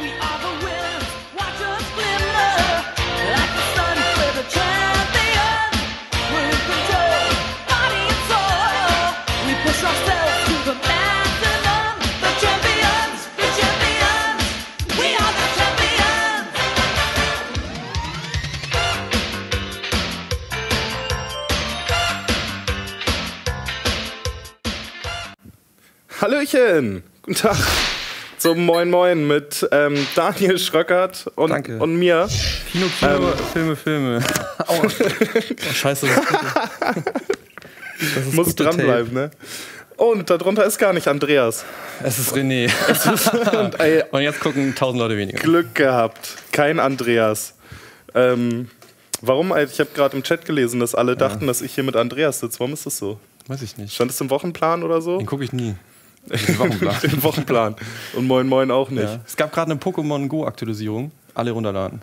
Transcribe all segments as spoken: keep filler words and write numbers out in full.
Hallöchen, guten Tag zum Moin Moin mit ähm, Daniel Schröckert und, und mir. Kino, Kino, ähm, Filme, Filme. Aua. Oh, scheiße, das ist gut. Das ist muss dranbleiben, ne? Und darunter ist gar nicht Andreas. Es ist René. Es ist, und, ey, und jetzt gucken tausend Leute weniger. Glück gehabt, kein Andreas. Ähm, warum? Ich habe gerade im Chat gelesen, dass alle ja. dachten, dass ich hier mit Andreas sitze. Warum ist das so? Weiß ich nicht. Stand es im Wochenplan oder so? Den gucke ich nie. Den Wochenplan. Den Wochenplan. Und Moin Moin auch nicht. Ja. Es gab gerade eine Pokémon Go Aktualisierung. Alle runterladen.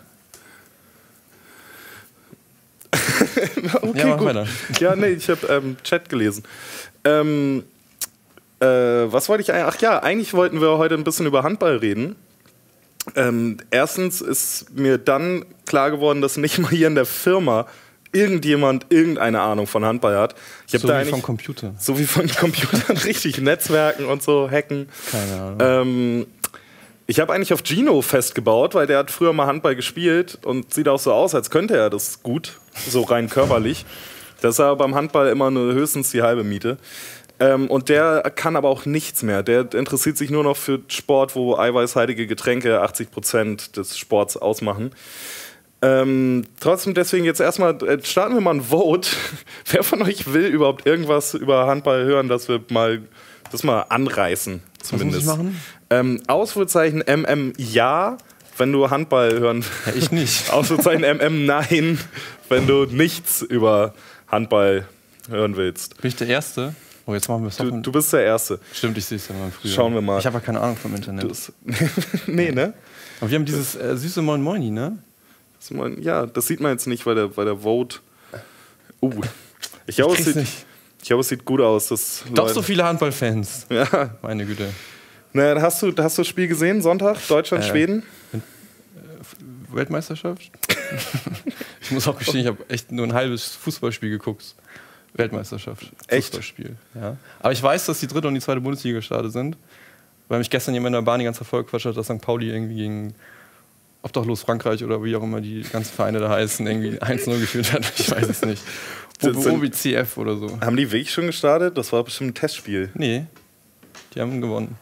Okay, ja, mach gut. weiter. Ja, nee, ich habe ähm, Chat gelesen. Ähm, äh, was wollte ich eigentlich? Ach ja, eigentlich wollten wir heute ein bisschen über Handball reden. Ähm, erstens ist mir dann klar geworden, dass nicht mal hier in der Firma irgendjemand irgendeine Ahnung von Handball hat. Ich hab so da wie vom Computer. So wie von Computern, richtig, Netzwerken und so, Hacken. Keine Ahnung. Ähm, ich habe eigentlich auf Gino festgebaut, weil der hat früher mal Handball gespielt und sieht auch so aus, als könnte er das gut, so rein körperlich. Das ist aber beim Handball immer nur höchstens die halbe Miete. Ähm, und der kann aber auch nichts mehr. Der interessiert sich nur noch für Sport, wo eiweißhaltige Getränke achtzig Prozent des Sports ausmachen. Ähm, trotzdem deswegen jetzt erstmal, starten wir mal ein Vote. Wer von euch will überhaupt irgendwas über Handball hören, dass wir mal das mal anreißen, zumindest. Was muss ich machen? Ähm, Ausrufezeichen M M ja, wenn du Handball hören ja, ich nicht. Ausrufezeichen M M nein, wenn du nichts über Handball hören willst. Bin ich der Erste? Oh, jetzt machen wir es du, du bist der Erste. Stimmt, ich sehe es ja mal früher. Schauen wir mal. Ich habe ja keine Ahnung vom Internet. Das, nee, ne? Aber wir haben dieses äh, süße Moin Moini, ne? Ja, das sieht man jetzt nicht, weil der, weil der Vote. Uh, ich glaube, es, glaub, es sieht gut aus. Dass Doch Leute so viele Handballfans. Ja. Meine Güte. Na, hast du, hast du das Spiel gesehen, Sonntag? Deutschland, äh, Schweden? Äh, Weltmeisterschaft? Ich muss auch gestehen, ich habe echt nur ein halbes Fußballspiel geguckt. Weltmeisterschaft. Echt? Fußballspiel. Ja. Aber ich weiß, dass die dritte und die zweite Bundesliga gestartet sind. Weil mich gestern jemand in der Bahn die ganze Zeit vollgequatscht hat, dass Sankt Pauli irgendwie gegen Obdachlos Frankreich oder wie auch immer die ganzen Vereine da heißen, irgendwie eins null geführt hat. Ich weiß es nicht. O B C F oder so. Haben die wirklich schon gestartet? Das war bestimmt ein Testspiel. Nee, die haben gewonnen.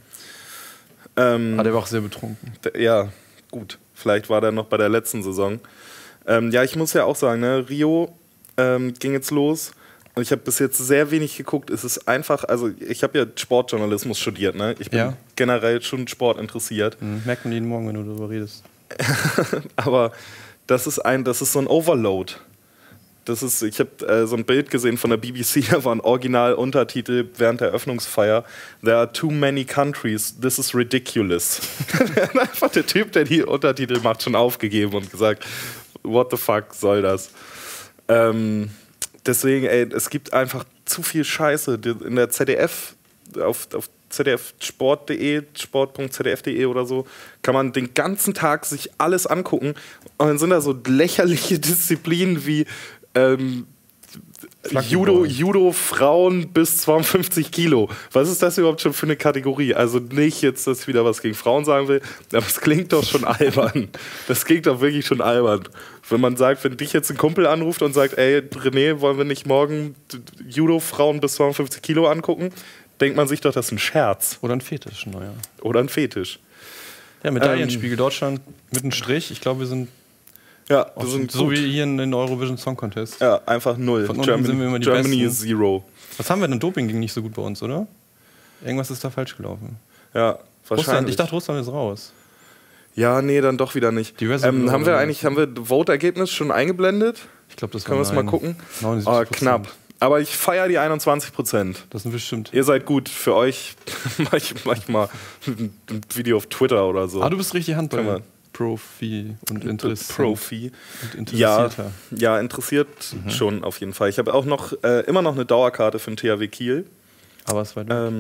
Ähm, ah, der war auch sehr betrunken. Ja, gut. Vielleicht war der noch bei der letzten Saison. Ähm, ja, ich muss ja auch sagen, ne, Rio ähm, ging jetzt los. Und ich habe bis jetzt sehr wenig geguckt. Es ist einfach, also ich habe ja Sportjournalismus studiert, ne? Ich bin ja. generell schon Sport interessiert. Mhm. Merkt man jeden Morgen, wenn du darüber redest. Aber das ist ein, das ist so ein Overload. Das ist, ich habe äh, so ein Bild gesehen von der B B C, da war ein Original-Untertitel während der Eröffnungsfeier. There are too many countries, this is ridiculous. Einfach der Typ, der die Untertitel macht, schon aufgegeben und gesagt, what the fuck soll das? Ähm, deswegen, ey, es gibt einfach zu viel Scheiße. In der Z D F, auf, auf Z D F Sport punkt de, sport punkt z d f punkt de oder so, kann man den ganzen Tag sich alles angucken. Und dann sind da so lächerliche Disziplinen wie ähm, Judo, Judo Frauen bis zweiundfünfzig Kilo. Was ist das überhaupt schon für eine Kategorie? Also nicht jetzt, dass ich wieder was gegen Frauen sagen will, aber es klingt doch schon albern. Das klingt doch wirklich schon albern. Wenn man sagt, wenn dich jetzt ein Kumpel anruft und sagt, ey René, wollen wir nicht morgen Judo Frauen bis zweiundfünfzig Kilo angucken? Denkt man sich doch, das ist ein Scherz. Oder ein Fetisch, naja. Oder ein Fetisch. Ja, Medaillenspiegel ähm, Deutschland mit einem Strich. Ich glaube, wir sind, ja, wir sind so gut. wie hier in den Eurovision Song Contest. Ja, einfach null. Von unten Germany, sind wir immer die Germany Besten. Zero. Was haben wir denn? Doping ging nicht so gut bei uns, oder? Irgendwas ist da falsch gelaufen. Ja, wahrscheinlich. Russland, ich dachte, Russland ist raus. Ja, nee, dann doch wieder nicht. Ähm, haben wir eigentlich, haben wir Vote-Ergebnis schon eingeblendet? Ich glaube, das war Können wir es mal gucken? neunundsiebzig Oh, knapp. Aber ich feiere die einundzwanzig Prozent. Das sind bestimmt. Ihr seid gut. Für euch manchmal ein Video auf Twitter oder so. Ah, du bist richtig Handball-Profi und interessiert. Profi. Und interessierter. Ja, ja, interessiert mhm. schon auf jeden Fall. Ich habe auch noch äh, immer noch eine Dauerkarte für den T H W Kiel. Aber es war ähm,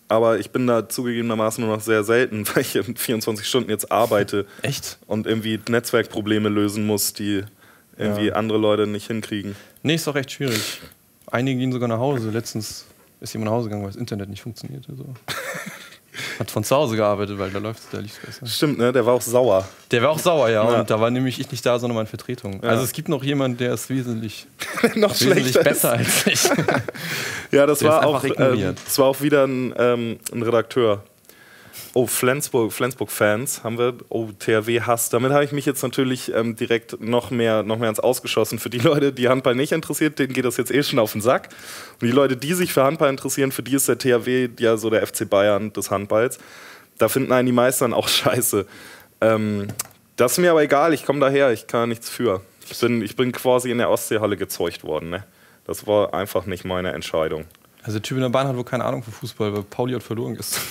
aber ich bin da zugegebenermaßen nur noch sehr selten, weil ich vierundzwanzig Stunden jetzt arbeite. Echt? Und irgendwie Netzwerkprobleme lösen muss, die irgendwie ja. andere Leute nicht hinkriegen. Nee, ist doch recht schwierig. Einige gehen sogar nach Hause. Letztens ist jemand nach Hause gegangen, weil das Internet nicht funktioniert. Also. Hat von zu Hause gearbeitet, weil da läuft da lief's besser. Stimmt, ne? Der war auch sauer. Der war auch sauer, ja. ja. Und da war nämlich ich nicht da, sondern meine Vertretung. Ja. Also es gibt noch jemanden, der ist wesentlich, noch wesentlich besser als ich. Ja, das der war, auch, ähm, das war auch wieder ein, ähm, ein Redakteur. Oh, Flensburg, Flensburg-Fans haben wir. Oh, T H W-Hass. Damit habe ich mich jetzt natürlich ähm, direkt noch mehr, noch mehr ins Ausgeschossen. Für die Leute, die Handball nicht interessiert, denen geht das jetzt eh schon auf den Sack. Und die Leute, die sich für Handball interessieren, für die ist der T H W ja so der F C Bayern des Handballs. Da finden einen die meisten auch scheiße. Ähm, das ist mir aber egal, ich komme daher, ich kann nichts für. Ich bin, ich bin quasi in der Ostseehalle gezeugt worden. Ne? Das war einfach nicht meine Entscheidung. Also der Typ in der Bahn hat wohl keine Ahnung von Fußball, weil Pauli hat verloren gestern.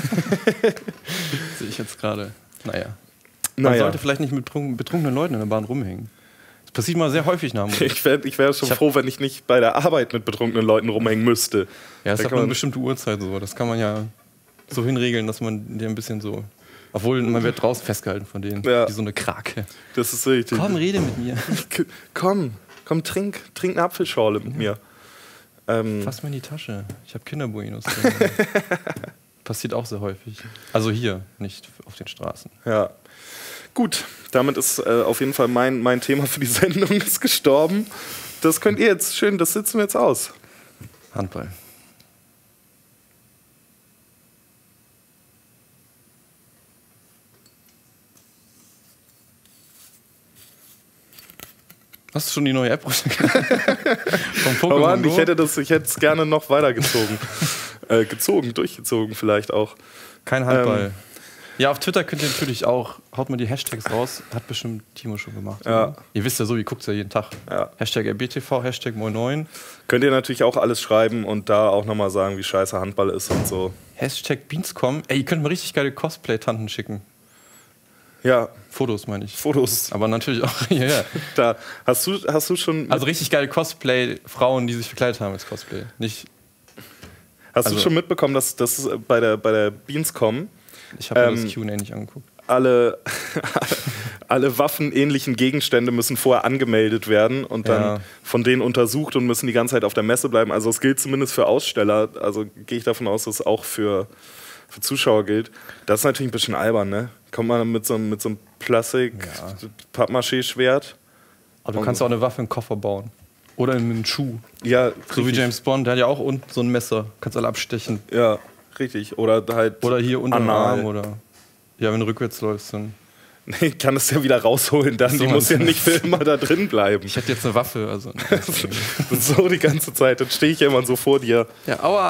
Sehe ich jetzt gerade. Naja. Man naja. sollte vielleicht nicht mit betrunkenen Leuten in der Bahn rumhängen. Das passiert mal sehr häufig nach dem Ich wäre ich wär schon ich froh, wenn ich nicht bei der Arbeit mit betrunkenen Leuten rumhängen müsste. Ja, es ist aber eine bestimmte Uhrzeit so. Das kann man ja so hinregeln, dass man dir ein bisschen so... Obwohl, man wird draußen festgehalten von denen, ja. wie so eine Krake. Das ist richtig. Komm, rede mit mir. Komm, komm, trink, trink eine Apfelschorle mit mir. Ähm, Fass mal in die Tasche. Ich habe Kinderbuenos drin. Passiert auch sehr häufig. Also hier, nicht auf den Straßen. Ja. Gut, damit ist äh, auf jeden Fall mein, mein Thema für die Sendung ist gestorben. Das könnt ihr jetzt schön, das sitzen wir jetzt aus. Handball. Hast du schon die neue App vom Pokémon oh Mann, ich hätte das, ich hätte es gerne noch weitergezogen. äh, gezogen, durchgezogen vielleicht auch. Kein Handball. Ähm, ja, auf Twitter könnt ihr natürlich auch, haut mal die Hashtags raus, hat bestimmt Timo schon gemacht. Ja. Ihr wisst ja so, ihr guckt ja jeden Tag. Ja. Hashtag R B T V, Hashtag Moin neun. Könnt ihr natürlich auch alles schreiben und da auch nochmal sagen, wie scheiße Handball ist und so. Hashtag Beanscom. Ey, ihr könnt mir richtig geile Cosplay-Tanten schicken. Ja. Fotos meine ich. Fotos. Aber natürlich auch, ja, ja. Da hast du, hast du schon... Also richtig geile Cosplay-Frauen, die sich verkleidet haben als Cosplay. Nicht... Hast also, du schon mitbekommen, dass das bei der, bei der Beanscom... Ich habe ähm, das Q und A nicht angeguckt. Alle, alle waffenähnlichen Gegenstände müssen vorher angemeldet werden und dann ja. von denen untersucht und müssen die ganze Zeit auf der Messe bleiben. Also es gilt zumindest für Aussteller. Also gehe ich davon aus, dass es auch für... für Zuschauer gilt. Das ist natürlich ein bisschen albern, ne? Kommt man mit so, mit so einem Plastik-Pappmaché-Schwert. Aber du kannst auch eine Waffe in den Koffer bauen. Oder in einen Schuh. Ja, so richtig. Wie James Bond, der hat ja auch unten so ein Messer. Kannst alle abstechen. Ja, richtig. Oder halt. Oder hier unter dem Arm. Oder ja, wenn du rückwärts läufst, dann. Nee, ich kann das ja wieder rausholen dann. So, die muss ja nicht für immer da drin bleiben. Ich hätte jetzt eine Waffe. Also so die ganze Zeit. Dann stehe ich ja immer so vor dir. Ja, aua.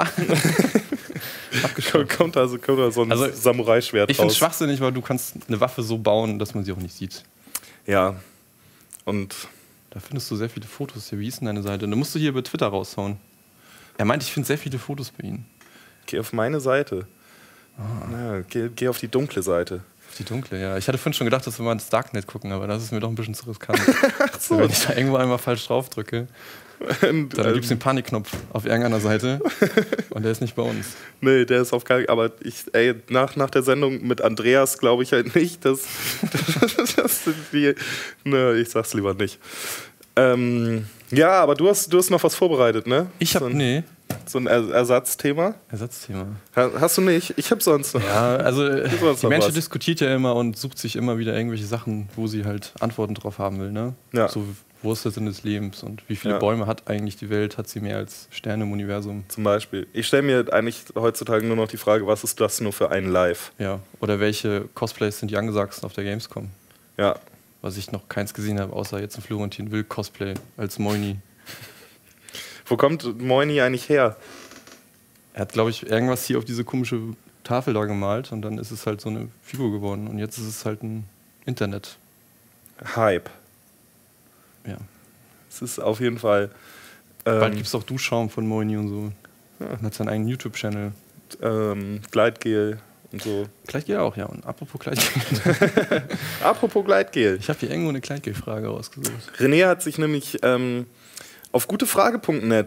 kommt, da so, kommt da so ein also, Samurai-Schwert raus. Ich finde es schwachsinnig, weil du kannst eine Waffe so bauen, dass man sie auch nicht sieht. Ja. Und da findest du sehr viele Fotos hier. Wie ist denn deine Seite? Da musst du hier über Twitter raushauen. Er meint, ich finde sehr viele Fotos bei Ihnen. Geh auf meine Seite. Ah. Ja, geh, geh auf die dunkle Seite. Auf die dunkle, ja. Ich hatte vorhin schon gedacht, dass wir mal ins Darknet gucken, aber das ist mir doch ein bisschen zu riskant. Ach so. Wenn ich da irgendwo einmal falsch drauf drücke. Und, dann gibt es den Panikknopf auf irgendeiner Seite und der ist nicht bei uns. Nee, der ist auf gar nicht. Aber ich, ey, nach, nach der Sendung mit Andreas glaube ich halt nicht, dass. das sind die. Ne, ich sag's lieber nicht. Ähm, ja, aber du hast, du hast noch was vorbereitet, ne? Ich hab. So ein, nee. So ein er Ersatzthema? Ersatzthema. Hast du nicht? Ich hab sonst noch. Ja, also die Menschheit diskutiert ja immer und sucht sich immer wieder irgendwelche Sachen, wo sie halt Antworten drauf haben will, ne? Ja. So, wo ist der Sinn des Lebens und wie viele ja. Bäume hat eigentlich die Welt? Hat sie mehr als Sterne im Universum? Zum Beispiel. Ich stelle mir eigentlich heutzutage nur noch die Frage, was ist das nur für ein Live? Ja, oder welche Cosplays sind die angesagtsten auf der Gamescom? Ja. Was ich noch keins gesehen habe, außer jetzt ein Florentin Will Cosplay als Moini. Wo kommt Moini eigentlich her? Er hat, glaube ich, irgendwas hier auf diese komische Tafel da gemalt und dann ist es halt so eine Figur geworden und jetzt ist es halt ein Internet. Hype. Ja. Es ist auf jeden Fall. Ähm, Bald gibt es auch Duschschaum von Moini und so. Ja. Und hat seinen eigenen YouTube-Channel. Ähm, Gleitgel und so. Gleitgel auch, ja. Und apropos Gleitgel. apropos Gleitgel. Ich habe hier irgendwo eine Gleitgel-Frage rausgesucht. René hat sich nämlich ähm, auf gutefrage punkt net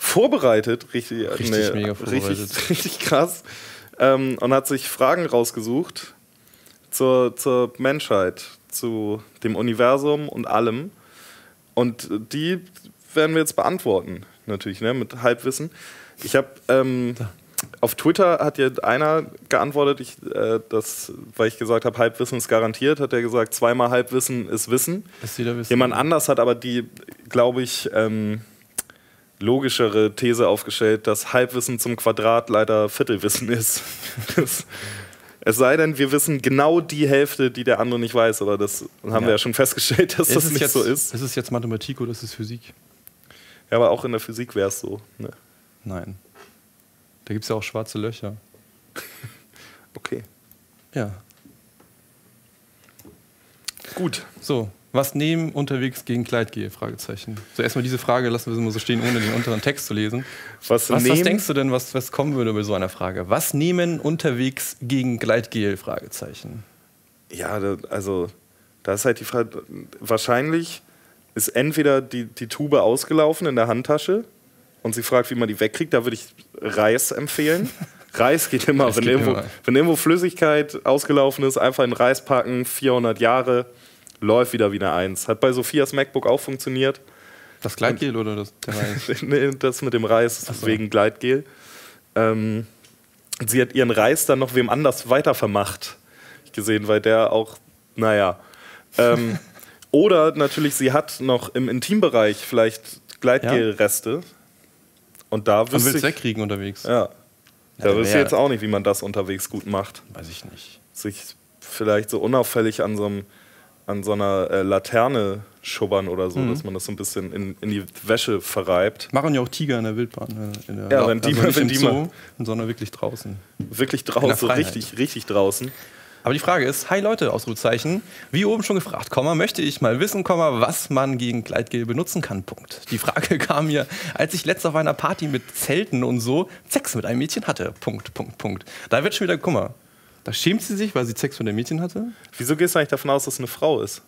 vorbereitet, richtig, Richtig nee, mega vorbereitet. Richtig, richtig krass. Ähm, und hat sich Fragen rausgesucht zur, zur Menschheit, zu dem Universum und allem. Und die werden wir jetzt beantworten, natürlich, ne, mit Halbwissen. Ich habe ähm, auf Twitter hat ja einer geantwortet, ich, äh, das, weil ich gesagt habe, Halbwissen ist garantiert, hat er gesagt, zweimal Halbwissen ist Wissen. Ist jeder Wissen. Jemand anders hat aber die, glaube ich, ähm, logischere These aufgestellt, dass Halbwissen zum Quadrat leider Viertelwissen ist. das, es sei denn, wir wissen genau die Hälfte, die der andere nicht weiß, aber das haben ja. wir ja schon festgestellt, dass ist das nicht jetzt, so ist. Ist es jetzt Mathematik oder ist es Physik? Ja, aber auch in der Physik wäre es so. Ne? Nein. Da gibt es ja auch schwarze Löcher. Okay. Ja. Gut. So, was nehmen unterwegs gegen Gleitgel? Fragezeichen. So, erstmal diese Frage lassen wir so stehen, ohne den unteren Text zu lesen. Was, was, nehmen, was denkst du denn, was, was kommen würde bei so einer Frage? Was nehmen unterwegs gegen Gleitgel? Fragezeichen. Ja, da, also da ist halt die Frage, wahrscheinlich ist entweder die, die Tube ausgelaufen in der Handtasche und sie fragt, wie man die wegkriegt. Da würde ich Reis empfehlen. Reis geht immer, Reis wenn, geht irgendwo, immer. wenn irgendwo Flüssigkeit ausgelaufen ist, einfach in Reis packen, vierhundert Jahre, läuft wieder wieder eins. Hat bei Sophias MacBook auch funktioniert. Das Gleitgel oder das der Reis? Nee, das mit dem Reis Ach so. wegen Gleitgel. Ähm, sie hat ihren Reis dann noch wem anders weitervermacht. Ich gesehen, weil der auch, naja. Ähm, oder natürlich, sie hat noch im Intimbereich vielleicht Gleitgelreste. Und da Man wüsste will es ich, wegkriegen unterwegs. ja, da Ja, wüsste ich wer- jetzt auch nicht, wie man das unterwegs gut macht. Weiß ich nicht. Sich vielleicht so unauffällig an so, einem, an so einer äh, Laterne schubbern oder so, Mhm. dass man das so ein bisschen in, in die Wäsche verreibt. Machen ja auch Tiger in der Wildbahn. In der, Ja, wenn die mal- nicht wenn im die Zoo, mal- sondern wirklich draußen. Wirklich der draußen, so Freiheit. richtig, richtig draußen. Aber die Frage ist, hi Leute, Ausrufezeichen, wie oben schon gefragt, Komma, möchte ich mal wissen, Komma, was man gegen Gleitgel benutzen kann, Punkt. Die Frage kam mir, als ich letztens auf einer Party mit Zelten und so Sex mit einem Mädchen hatte, Punkt, Punkt, Punkt. Da wird schon wieder, guck mal, da schämt sie sich, weil sie Sex mit einem Mädchen hatte. Wieso gehst du eigentlich davon aus, dass es eine Frau ist?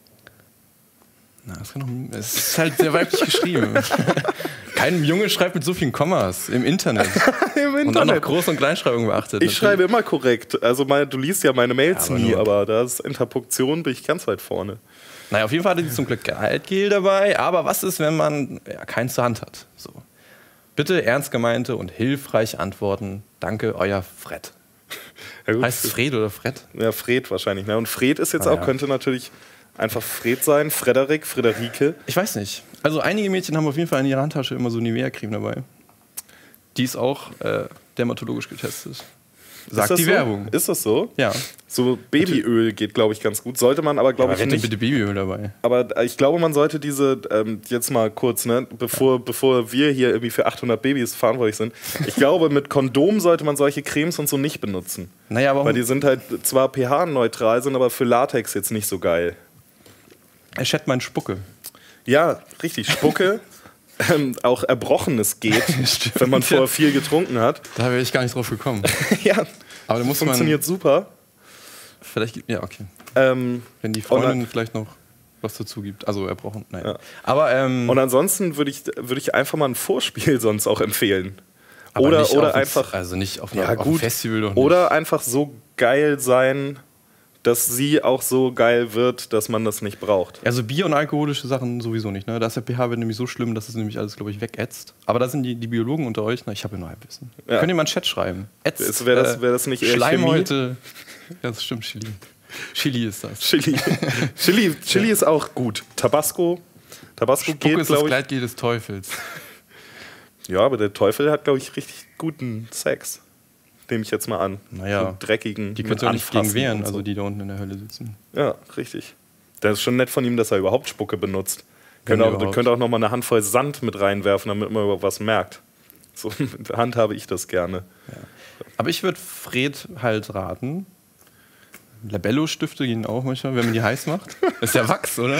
Na, das kann doch, es ist halt sehr weiblich geschrieben. Kein Junge schreibt mit so vielen Kommas im Internet. Im Und dann noch Internet. Groß- und Kleinschreibung beachtet. Ich schreibe immer korrekt. Also meine, du liest ja meine Mails Ja, aber nie, nur- aber da ist Interpunktion, bin ich ganz weit vorne. Naja, auf jeden Fall hatte sie zum Glück Gleitgel dabei. Aber was ist, wenn man ja, keins zur Hand hat? So. Bitte ernst gemeinte und hilfreich antworten. Danke, euer Fred. Ja, gut. Heißt es Fred oder Fred? Ja, Fred wahrscheinlich. Ne? Und Fred ist jetzt Ah, auch, ja. könnte natürlich einfach Fred sein, Frederik, Friederike. Ich weiß nicht. Also einige Mädchen haben auf jeden Fall in ihrer Handtasche immer so Nivea-Creme dabei. Die ist auch äh, dermatologisch getestet. Sagt Ist das die so? Werbung. Ist das so? Ja. So Babyöl geht, glaube ich, ganz gut. Sollte man aber, glaube Aber ich, hätte nicht. bitte Babyöl dabei. Aber ich glaube, man sollte diese, ähm, jetzt mal kurz, ne, bevor, bevor wir hier irgendwie für achthundert Babys verantwortlich sind, ich glaube, mit Kondom sollte man solche Cremes und so nicht benutzen. Naja, aber Weil die sind halt zwar pH-neutral, sind aber für Latex jetzt nicht so geil. er schätzt meine Spucke. Ja, richtig, Spucke, ähm, auch Erbrochenes geht, Stimmt, wenn man ja. vorher viel getrunken hat. Da wäre ich gar nicht drauf gekommen. Ja, Aber da muss funktioniert super. man vielleicht, gibt- ja, okay. Ähm, Wenn die Und Freundin dann- vielleicht noch was dazu gibt. Also erbrochen, nein. Ja. Aber, ähm, und ansonsten würde ich, würd ich einfach mal ein Vorspiel sonst auch empfehlen. aber Oder, nicht oder auf ein- einfach. Also nicht auf, einer, Ja, auf einem gut. Festival doch nicht. Oder einfach so geil sein, dass sie auch so geil wird, dass man das nicht braucht. Also Bier und alkoholische Sachen sowieso nicht. Ne? Da ist der pH-Wert nämlich so schlimm, dass es nämlich alles, glaube ich, wegätzt. Aber da sind die, die Biologen unter euch, na, ich habe ja nur Halbwissen. Ja. Könnt ihr mal einen Chat schreiben? Ätzt, Wäre das, wär das nicht eher Chemie? Schleimhäute. Ja, das stimmt, Chili. Chili ist das. Chili. Chili, Chili ist auch gut. Tabasco. Tabasco Spucke geht, ist das glaube ich. Gleitgel des Teufels. Ja, aber der Teufel hat, glaube ich, richtig guten Sex. Nehme ich jetzt mal an. Naja. So dreckigen. Die mit könnt ihr auch nicht gegen Anfassen wehren, und so. also die da unten in der Hölle sitzen. Ja, richtig. Das ist schon nett von ihm, dass er überhaupt Spucke benutzt. Wenn Könnte auch, überhaupt. könnte auch noch mal eine Handvoll Sand mit reinwerfen, damit man überhaupt was merkt. So mit der Hand habe ich das gerne. Aber ich würde Fred halt raten. Labello-Stifte gehen auch manchmal, wenn man die heiß macht. Das ist ja Wachs, oder?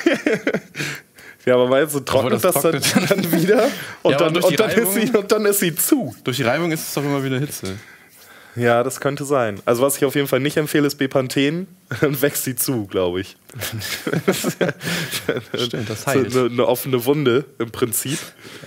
Ja, aber meinst du, trocknet das das, dann, trocknet. dann wieder und, Ja, aber dann, durch die und, dann ist Reibung- sie, und dann ist sie zu. Durch die Reibung ist es doch immer wieder Hitze. Ja, das könnte sein. Also was ich auf jeden Fall nicht empfehle, ist Bepanthen. Dann wächst sie zu, glaube ich. Stimmt, das So heilt. eine, eine offene Wunde im Prinzip.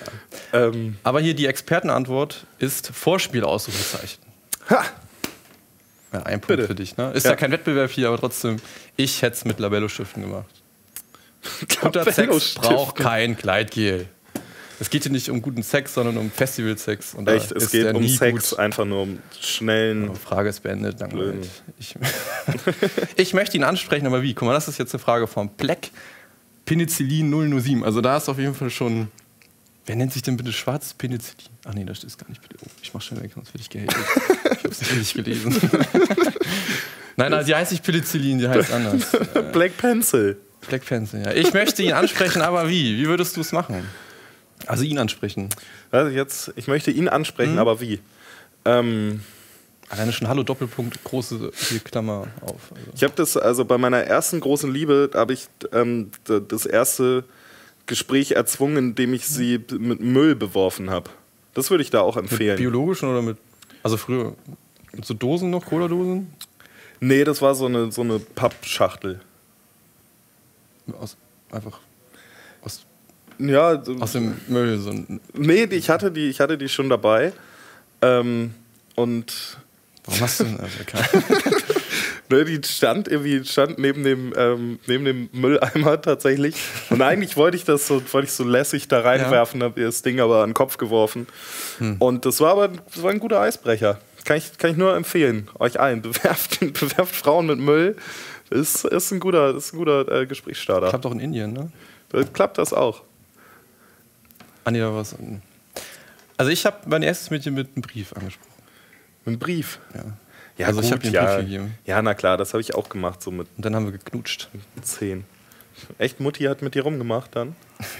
Ähm, Aber hier die Expertenantwort ist Vorspiel-Ausrufezeichen. ha! Ja, ein Punkt Bitte. für dich. Ne? Ist ja. Ja. kein Wettbewerb hier, aber trotzdem, ich hätte es mit Labellostiften gemacht. Guter Sex Labello-Stifte. braucht kein Gleitgel. Es geht hier nicht um guten Sex, sondern um Festivalsex. Und da Echt, es ist geht der um nie Sex, gut. einfach nur um schnellen... Die Frage ist beendet. Danke. Blöden. Ich, ich möchte ihn ansprechen, aber wie? Guck mal, das ist jetzt eine Frage vom Pleck Penicillin null null sieben. Also da ist auf jeden Fall schon... Wer nennt sich denn bitte schwarzes Penicillin? Ach nee, das ist gar nicht bitte. Oh, ich mach schnell weg, sonst werde ich gehatet. Ich hab's nicht richtig gelesen. Nein, nein, die heißt nicht Penicillin, die heißt anders. Black Pencil. Black Pencil, ja. Ich möchte ihn ansprechen, aber wie? Wie würdest du es machen? Also ihn ansprechen. Also jetzt, ich möchte ihn ansprechen, Mhm. aber wie? Ähm, Alleine schon Hallo Doppelpunkt, große hier Klammer auf. Also. ich habe das, also bei meiner ersten großen Liebe, habe ich ähm, d- das erste Gespräch erzwungen, indem ich sie b- mit Müll beworfen habe. Das würde ich da auch Mit empfehlen. biologischen oder mit, also früher, mit so Dosen noch, Cola-Dosen? Nee, das war so eine, so eine Pappschachtel. Aus, einfach aus, Ja, so- aus dem Müll. So ein, nee, die- ich hatte die, ich hatte die schon dabei. Ähm, und warum hast du denn? Also, okay. ne, die stand irgendwie stand neben dem, ähm, neben dem Mülleimer tatsächlich. Und eigentlich wollte ich das so, wollte ich so lässig da reinwerfen, habe ihr das Ding aber an den Kopf geworfen. Hm. Und das war aber das war ein guter Eisbrecher. Kann ich, kann ich nur empfehlen, euch allen. Bewerft, bewerft Frauen mit Müll. Ist, ist ein guter, ist ein guter äh, Gesprächsstarter. Klappt auch in Indien, ne? Da klappt das auch. Ah, nee, da war was. Also ich habe mein erstes Mädchen mit einem Brief angesprochen. Ein Brief. Ja. Ja, Also ich gut, hab ihr einen ja. Brief gegeben. Ja, na klar, das habe ich auch gemacht, so mit Und dann haben wir geknutscht. zehn. Echt, Mutti hat mit dir rumgemacht dann?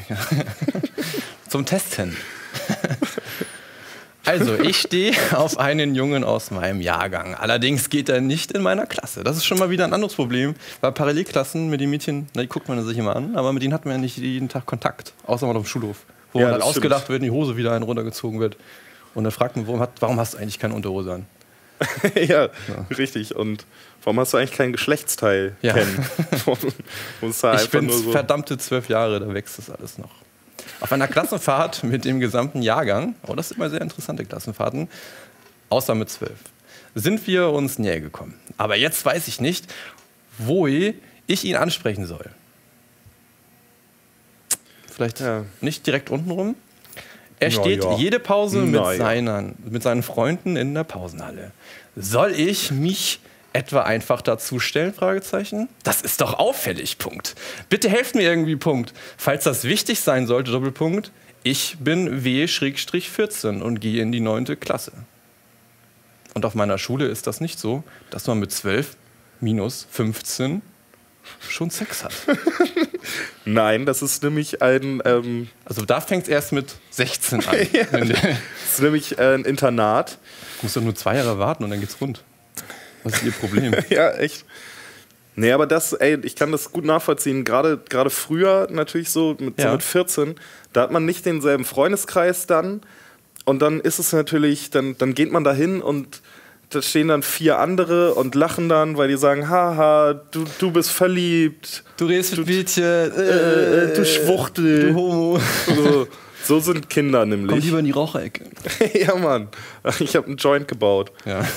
Zum Testen. Also, ich stehe auf einen Jungen aus meinem Jahrgang. Allerdings geht er nicht in meiner Klasse. Das ist schon mal wieder ein anderes Problem, weil Parallelklassen mit den Mädchen, na, die guckt man sich immer an, aber mit denen hat man ja nicht jeden Tag Kontakt, außer mal auf dem Schulhof, wo Ja, man dann das ausgelacht stimmt. wird und die Hose wieder einen runtergezogen wird. Und dann fragt man, warum, hat, warum hast du eigentlich keine Unterhose an? ja, richtig. Und warum hast du eigentlich kein Geschlechtsteil Ja. kennen? Muss da Ich einfach bin nur so. verdammte zwölf Jahre, da wächst das alles noch. Auf einer Klassenfahrt mit dem gesamten Jahrgang, oh, das sind immer sehr interessante Klassenfahrten, außer mit zwölf, sind wir uns näher gekommen. Aber jetzt weiß ich nicht, wo ich ihn ansprechen soll. Vielleicht Ja. nicht direkt unten rum. Er Na steht ja. jede Pause mit, Na ja. seinen, mit seinen Freunden in der Pausenhalle. Soll ich mich etwa einfach dazustellen? Fragezeichen. Das ist doch auffällig, Punkt. Bitte helft mir irgendwie, Punkt. Falls das wichtig sein sollte, Doppelpunkt, ich bin W vierzehn und gehe in die neunte Klasse. Und auf meiner Schule ist das nicht so, dass man mit zwölf minus fünfzehn schon Sex hat. Nein, das ist nämlich ein, ähm, Also da fängt es erst mit sechzehn an. das ist nämlich äh, ein Internat. Du musst doch nur zwei Jahre warten und dann geht's rund. Was ist Ihr Problem? Ja, echt. Nee, aber das, ey, ich kann das gut nachvollziehen. Gerade gerade früher natürlich so mit, so Ja. mit vierzehn, da hat man nicht denselben Freundeskreis dann. Und dann ist es natürlich, dann, dann geht man da hin und da stehen dann vier andere und lachen dann, weil die sagen, haha, du, du bist verliebt, Du redest mit Mädchen, äh, du Schwuchtel. du Homo. So, so sind Kinder Komm nämlich. lieber in die Raucherecke. Ja, Mann. Ich habe einen Joint gebaut. Ja.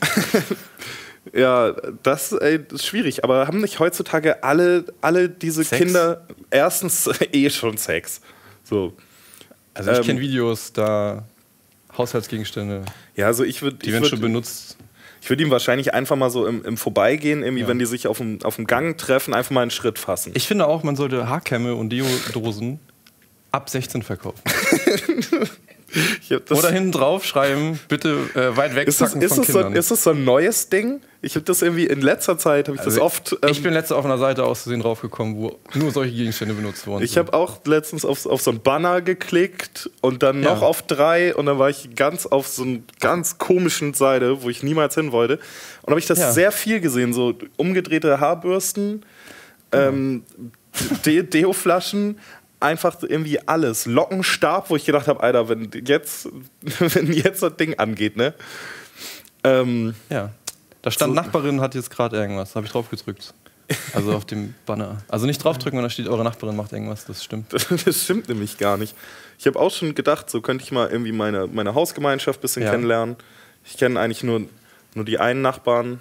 Ja, das, ey, das ist schwierig. Aber haben nicht heutzutage alle, alle diese Sex? Kinder erstens eh schon Sex? So. Also ich Ähm, kenne Videos, da Haushaltsgegenstände, Ja, also ich würde die ich werden schon würd, benutzt. ich würd ihm wahrscheinlich einfach mal so im, im Vorbeigehen, irgendwie, Ja. wenn die sich auf dem, auf dem Gang treffen, einfach mal einen Schritt fassen. Ich finde auch, man sollte Haarkämme und Deodosen ab sechzehn verkaufen. Ich hab das, Oder hinten drauf schreiben, bitte äh, weit weg ist, das, packen ist, von das so, Kindern. ist das so ein neues Ding? Ich habe das irgendwie in letzter Zeit, habe ich das Also oft... Ähm, ich bin letzte auf einer Seite aus Versehen draufgekommen, wo nur solche Gegenstände benutzt wurden. Ich habe auch letztens auf, auf so ein Banner geklickt und dann noch Ja. auf drei und dann war ich ganz auf so einer ganz komischen Seite, wo ich niemals hin wollte. Und habe ich das Ja. sehr viel gesehen, so umgedrehte Haarbürsten, ähm, De Deo-Flaschen, einfach irgendwie alles. Lockenstab, wo ich gedacht habe, Alter, wenn jetzt, wenn jetzt das Ding angeht, ne? Ähm, Ja. Da stand So- Nachbarin hat jetzt gerade irgendwas, habe ich drauf gedrückt. Also auf dem Banner. Also nicht draufdrücken, wenn da steht, eure Nachbarin macht irgendwas, das stimmt. Das, das stimmt nämlich gar nicht. Ich habe auch schon gedacht, so könnte ich mal irgendwie meine, meine Hausgemeinschaft ein bisschen ja. kennenlernen. Ich kenne eigentlich nur, nur die einen Nachbarn.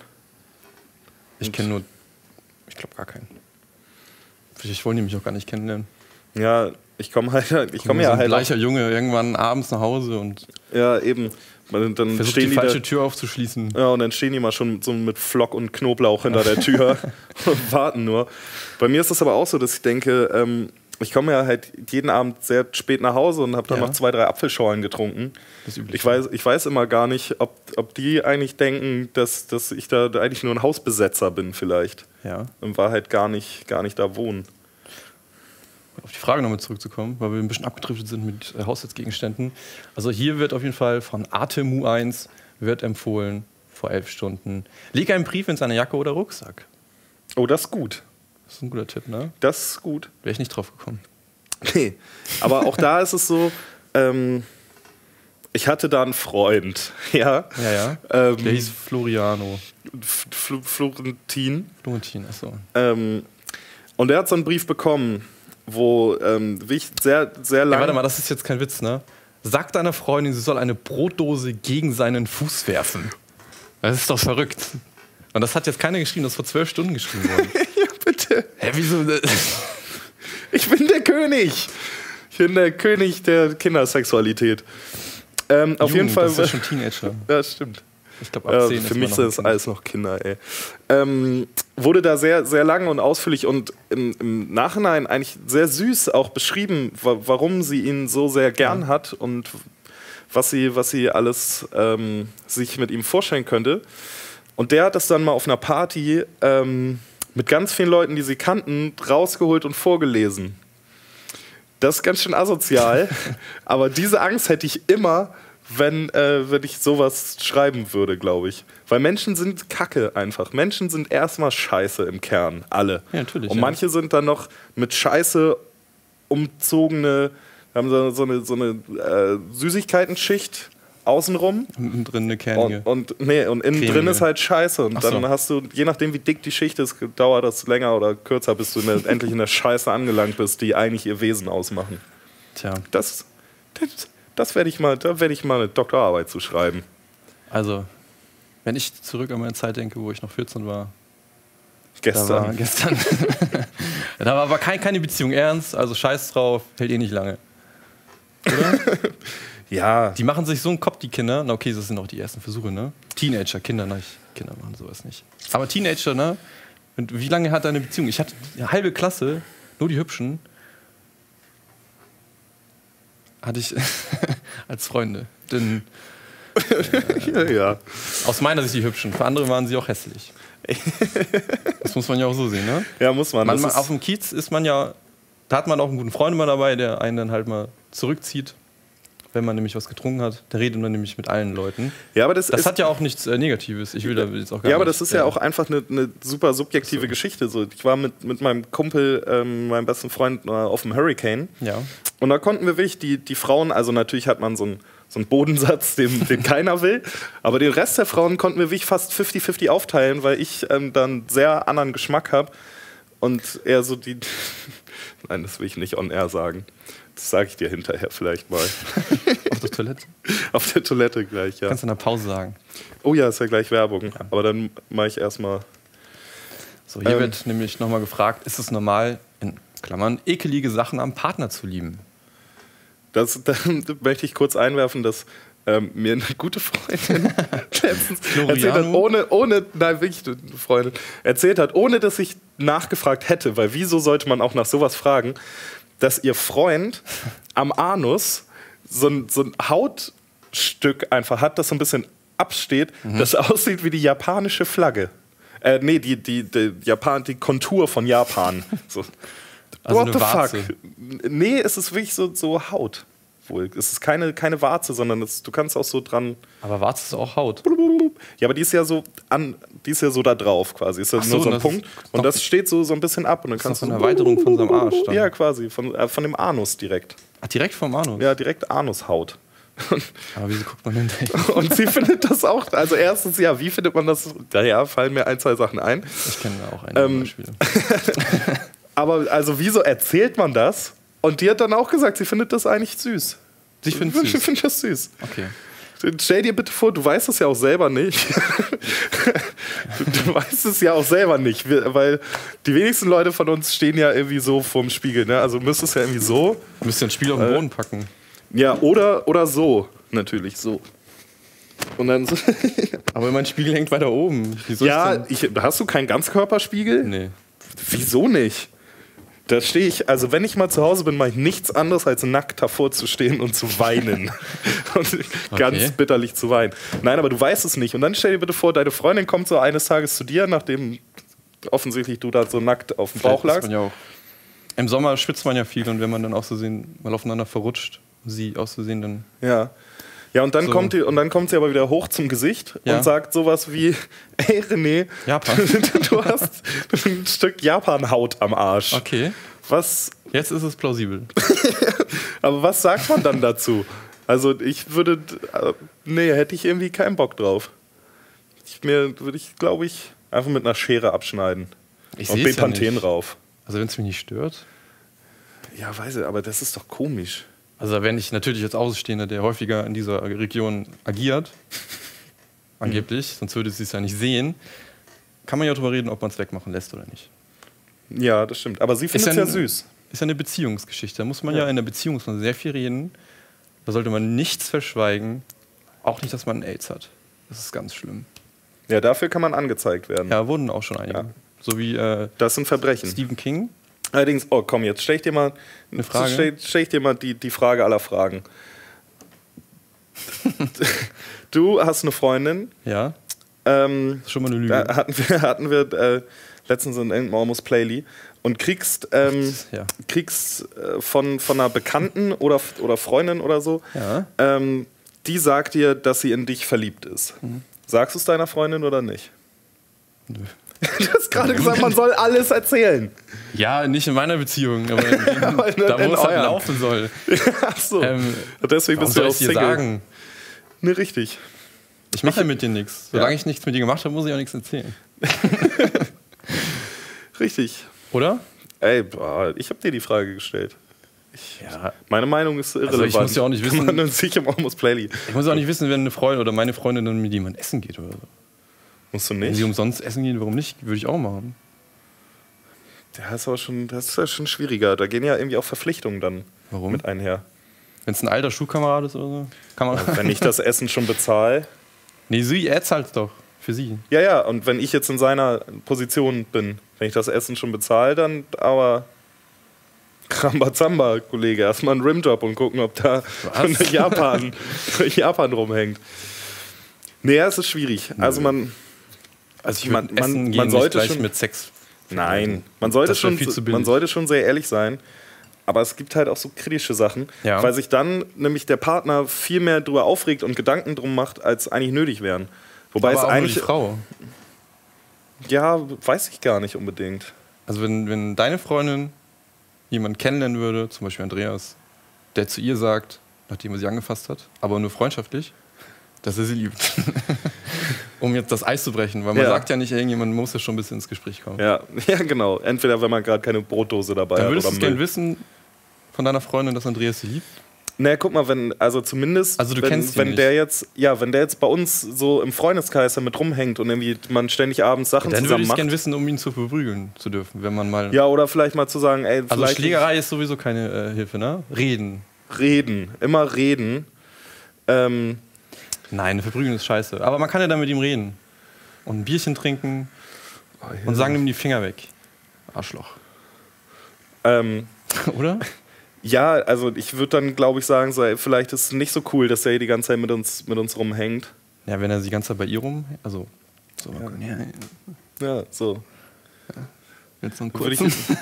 Ich kenne nur, ich glaube gar keinen. Ich wollte die mich auch gar nicht kennenlernen. Ja, ich komme halt, ich komme ja so ein halt. Gleicher Junge irgendwann abends nach Hause und. Ja, eben. Dann versucht stehen die, die falsche da, Tür aufzuschließen. Ja, und dann stehen die mal schon so mit Flock und Knoblauch hinter der Tür und warten nur. Bei mir ist das aber auch so, dass ich denke, ähm, ich komme ja halt jeden Abend sehr spät nach Hause und habe dann ja. noch zwei, drei Apfelschorlen getrunken. Das ist ich, weiß, ich weiß immer gar nicht, ob, ob die eigentlich denken, dass, dass ich da eigentlich nur ein Hausbesetzer bin vielleicht. Ja. In Wahrheit gar nicht, gar nicht da wohnen. Auf die Frage nochmal zurückzukommen, weil wir ein bisschen abgedriftet sind mit äh, Haushaltsgegenständen. Also hier wird auf jeden Fall von Atemu eins wird empfohlen, vor elf Stunden. Leg einen Brief in seine Jacke oder Rucksack. Oh, das ist gut. Das ist ein guter Tipp, ne? Das ist gut. Wäre ich nicht drauf gekommen. Nee, aber auch da ist es so, ähm, ich hatte da einen Freund, ja. Ja, ja. Ähm, Der hieß Floriano. Fl Florentin. Florentin, achso. Ähm, und der hat so einen Brief bekommen, wo ähm, ich sehr, sehr lange... Ja, warte mal, das ist jetzt kein Witz, ne? Sag deiner Freundin, sie soll eine Brotdose gegen seinen Fuß werfen. Das ist doch verrückt. Und das hat jetzt keiner geschrieben, das ist vor zwölf Stunden geschrieben worden. Ja, bitte. Hä, wieso? Ich bin der König. Ich bin der König der Kindersexualität. Ähm, auf Jugend, jeden Fall... Das ist ja schon Teenager. Ja, stimmt. Ich glaube, ab zehn äh, für ist mich sind das alles noch Kinder, ey. Ähm, wurde da sehr, sehr lang und ausführlich und im, im Nachhinein eigentlich sehr süß auch beschrieben, wa warum sie ihn so sehr gern ja. hat und was sie, was sie alles ähm, sich mit ihm vorstellen könnte. Und der hat das dann mal auf einer Party ähm, mit ganz vielen Leuten, die sie kannten, rausgeholt und vorgelesen. Das ist ganz schön asozial, aber diese Angst hätte ich immer, wenn, äh, wenn ich sowas schreiben würde, glaube ich. Weil Menschen sind Kacke einfach. Menschen sind erstmal scheiße im Kern, alle. Ja, natürlich. Und ja. manche sind dann noch mit Scheiße umzogene, haben so, so eine, so eine äh, Süßigkeitenschicht außenrum. Innen drin eine kernige. Und, und, nee, und innen Cremige. drin ist halt Scheiße. Und Ach so. dann hast du, je nachdem wie dick die Schicht ist, dauert das länger oder kürzer, bis du in der, endlich in der Scheiße angelangt bist, die eigentlich ihr Wesen ausmachen. Tja. Das, das, das werde ich mal, da werde ich mal eine Doktorarbeit zu schreiben. Also, wenn ich zurück an meine Zeit denke, wo ich noch vierzehn war. Gestern. Da war, gestern. Da war aber kein, keine Beziehung ernst, also scheiß drauf, hält eh nicht lange. Oder? Ja. Die machen sich so einen Kopf, die Kinder. Na okay, das sind auch die ersten Versuche, ne? Teenager, Kinder, nein, Kinder machen sowas nicht. Aber Teenager, ne? Und wie lange hat deine Beziehung? Ich hatte eine halbe Klasse, nur die Hübschen, hatte ich als Freunde. Denn, äh, ja, ja. Aus meiner Sicht die Hübschen. Für andere waren sie auch hässlich. Das muss man ja auch so sehen, ne? Ja, muss man. man auf dem Kiez ist man ja, da hat man auch einen guten Freund mal dabei, der einen dann halt mal zurückzieht, wenn man nämlich was getrunken hat. Da redet man nämlich mit allen Leuten. Ja, aber das, das ist, hat ja auch nichts äh, Negatives. Ich will da jetzt auch gar Ja, aber nicht, das ist ja, ja auch einfach eine, eine super subjektive so. Geschichte. So, ich war mit, mit meinem Kumpel, ähm, meinem besten Freund, äh, auf dem Hurricane. Ja. Und da konnten wir wirklich die, die Frauen, also natürlich hat man so einen so einen Bodensatz, den, den keiner will, aber den Rest der Frauen konnten wir wirklich fast fünfzig fünfzig aufteilen, weil ich ähm, dann sehr anderen Geschmack habe und eher so die... Nein, das will ich nicht on air sagen. Das sage ich dir hinterher vielleicht mal. Auf der Toilette? Auf der Toilette gleich, ja. Kannst du in der Pause sagen. Oh ja, ist ja gleich Werbung. Ja. Aber dann mache ich erstmal... So, hier ähm, wird nämlich nochmal gefragt, ist es normal, in Klammern, ekelige Sachen am Partner zu lieben? Das, da möchte ich kurz einwerfen, dass ähm, mir eine gute Freundin letztens erzählt hat, ohne, ohne, nein, wirklich eine Freundin, erzählt hat, ohne dass ich nachgefragt hätte, weil wieso sollte man auch nach sowas fragen, dass ihr Freund am Anus so ein, so ein Hautstück einfach hat, das so ein bisschen absteht, mhm. das aussieht wie die japanische Flagge. Äh, nee, die, die, die, Japan, die Kontur von Japan. So. Also What eine the Warze. fuck? Nee, es ist wirklich so, so Haut. Wohl. Es ist keine, keine Warze, sondern es, du kannst auch so dran... Aber Warze ist auch Haut. Ja, aber die ist ja so an, die ist ja so da drauf quasi. Ist ja Ach nur so, so ein das Punkt. Und das steht so, so ein bisschen ab. Und dann das kannst ist du eine Erweiterung von seinem Arsch. Dann. Ja, quasi. Von, äh, von dem Anus direkt. Ach, direkt vom Anus? Ja, direkt Anushaut. Aber wieso guckt man denn da? Und sie findet das auch, also erstens, ja, wie findet man das? Naja, fallen mir ein, zwei Sachen ein. Ich kenne auch einige Ähm, Beispiele. Aber also wieso erzählt man das? Und die hat dann auch gesagt, sie findet das eigentlich süß. Ich finde es Ich süß. finde das süß. Okay. Stell dir bitte vor, du weißt es ja auch selber nicht. du, du weißt es ja auch selber nicht, weil die wenigsten Leute von uns stehen ja irgendwie so vorm Spiegel. Ne? Also müsste es ja irgendwie so. Du müsst ja ein Spiel auf den Äh, Boden packen. Ja, oder, oder so. Natürlich, so. Und dann so. Aber mein Spiegel hängt weiter oben. Wieso Ja, ist denn? ich, hast du keinen Ganzkörperspiegel? Nee. Wieso nicht? Da stehe ich, also wenn ich mal zu Hause bin, mache ich nichts anderes, als nackt davor zu stehen und zu weinen. und ganz Okay. bitterlich zu weinen. Nein, aber du weißt es nicht. Und dann stell dir bitte vor, deine Freundin kommt so eines Tages zu dir, nachdem offensichtlich du da so nackt auf dem Bauch Vielleicht ist lagst. man ja auch. Im Sommer schwitzt man ja viel und wenn man dann auszusehen mal aufeinander verrutscht, sie auszusehen, dann. Ja. Ja, und dann, So. kommt die, und dann kommt sie aber wieder hoch zum Gesicht Ja. und sagt sowas wie, ey René, Japan. du hast ein Stück Japan-Haut am Arsch. Okay. Was, Jetzt ist es plausibel. aber was sagt man dann dazu? Also ich würde, äh, nee, hätte ich irgendwie keinen Bock drauf. Ich, mir würde ich, glaube ich, einfach mit einer Schere abschneiden. Ich und sehe es ja Bepanthen nicht. drauf. Also wenn es mich nicht stört. Ja, weiß ich, aber das ist doch komisch. Also wenn ich natürlich als Außenstehender, der häufiger in dieser Region agiert, angeblich, sonst würde sie es ja nicht sehen, kann man ja darüber reden, ob man es wegmachen lässt oder nicht. Ja, das stimmt. Aber sie findet es ja ja ein- süß. Ist ja eine Beziehungsgeschichte. Da muss man Ja. ja in der Beziehung muss man sehr viel reden. Da sollte man nichts verschweigen. Auch nicht, dass man AIDS hat. Das ist ganz schlimm. Ja, dafür kann man angezeigt werden. Ja, wurden auch schon einige. Ja. So wie äh, Das sind Verbrechen. Stephen King. Allerdings, oh komm, jetzt stell ich dir mal, Eine Frage? Stell, stell ich dir mal die, die Frage aller Fragen. Du hast eine Freundin. Ja, Ähm, das ist schon mal eine Lüge. da hatten wir, hatten wir äh, letztens in irgendeinem Almost Playly und kriegst, ähm, Ja. kriegst äh, von, von einer Bekannten oder, oder Freundin oder so, Ja. ähm, die sagt dir, dass sie in dich verliebt ist. Mhm. Sagst du es deiner Freundin oder nicht? Nö. Du hast gerade gesagt, man soll alles erzählen. Ja, nicht in meiner Beziehung, aber in, in, aber in- da, in wo es halt euren. laufen soll. Ach so. Ähm, Deswegen Warum bist du soll auch ich dir Single. sagen? Ne, richtig. Ich mache ja mit dir nichts. Solange Ja. ich nichts mit dir gemacht habe, muss ich auch nichts erzählen. Richtig. Oder? Ey, boah, ich habe dir die Frage gestellt. Ich, Ja. Meine Meinung ist irrelevant. Also ich muss ja auch nicht wissen- Kann man sich im Almost Playly. Ich muss auch nicht wissen, wenn eine Freundin oder meine Freundin dann mit jemandem essen geht oder so. Musst du Wenn nicht? sie umsonst essen gehen, warum nicht? Würde ich auch machen. Das ist aber schon, das ist ja schon schwieriger. Da gehen ja irgendwie auch Verpflichtungen dann Warum? mit einher. Wenn es ein alter Schulkamerad ist oder so? Kamerad? Wenn ich das Essen schon bezahle. Nee, sie, er zahlt doch. Für sie. Ja, ja, und wenn ich jetzt in seiner Position bin, wenn ich das Essen schon bezahle, dann aber Rambazamba, Kollege, erstmal einen Rimjob und gucken, ob da Was? von Japan, Japan rumhängt. Nee, ja, es ist schwierig. Also man, Also ich Man- würde man- essen man gehen nicht sollte gleich schon- mit Sex. nein, man sollte, Das wär schon, viel zu billig. man sollte schon sehr ehrlich sein. Aber es gibt halt auch so kritische Sachen, Ja. weil sich dann nämlich der Partner viel mehr drüber aufregt und Gedanken drum macht, als eigentlich nötig wären. Wobei Aber es auch nur eigentlich, die Frau. ja, weiß ich gar nicht unbedingt. Also wenn, wenn deine Freundin jemanden kennenlernen würde, zum Beispiel Andreas, der zu ihr sagt, nachdem er sie angefasst hat, aber nur freundschaftlich, dass er sie liebt. Um jetzt das Eis zu brechen, weil man Ja. sagt ja nicht, irgendjemand muss ja schon ein bisschen ins Gespräch kommen. Ja, ja, genau. Entweder wenn man gerade keine Brotdose dabei Dann hat würdest du oder es gerne Müll. wissen von deiner Freundin, dass Andreas sie liebt? Na, guck mal, wenn, also zumindest, Also du wenn, kennst ihn wenn nicht. der jetzt, ja, wenn der jetzt bei uns so im Freundeskreis damit rumhängt und irgendwie man ständig abends Sachen Dann würde zusammen ich es macht. gerne wissen, um ihn zu verprügeln zu dürfen, wenn man mal... Ja, oder vielleicht mal zu sagen, ey, also vielleicht Schlägerei ist sowieso keine äh, Hilfe, ne? Reden. reden, immer reden. Ähm, Nein, verprügeln ist scheiße. Aber man kann ja dann mit ihm reden. Und ein Bierchen trinken und sagen ihm die Finger weg. Arschloch. ähm, Oder? ja, also ich würde dann, glaube ich, sagen, so, ey, vielleicht ist es nicht so cool, dass er die ganze Zeit mit uns, mit uns rumhängt. Ja, wenn er die ganze Zeit bei ihr rum... Also, so, ja. Ja, Ja, so. jetzt so ein Würde ich kurzen.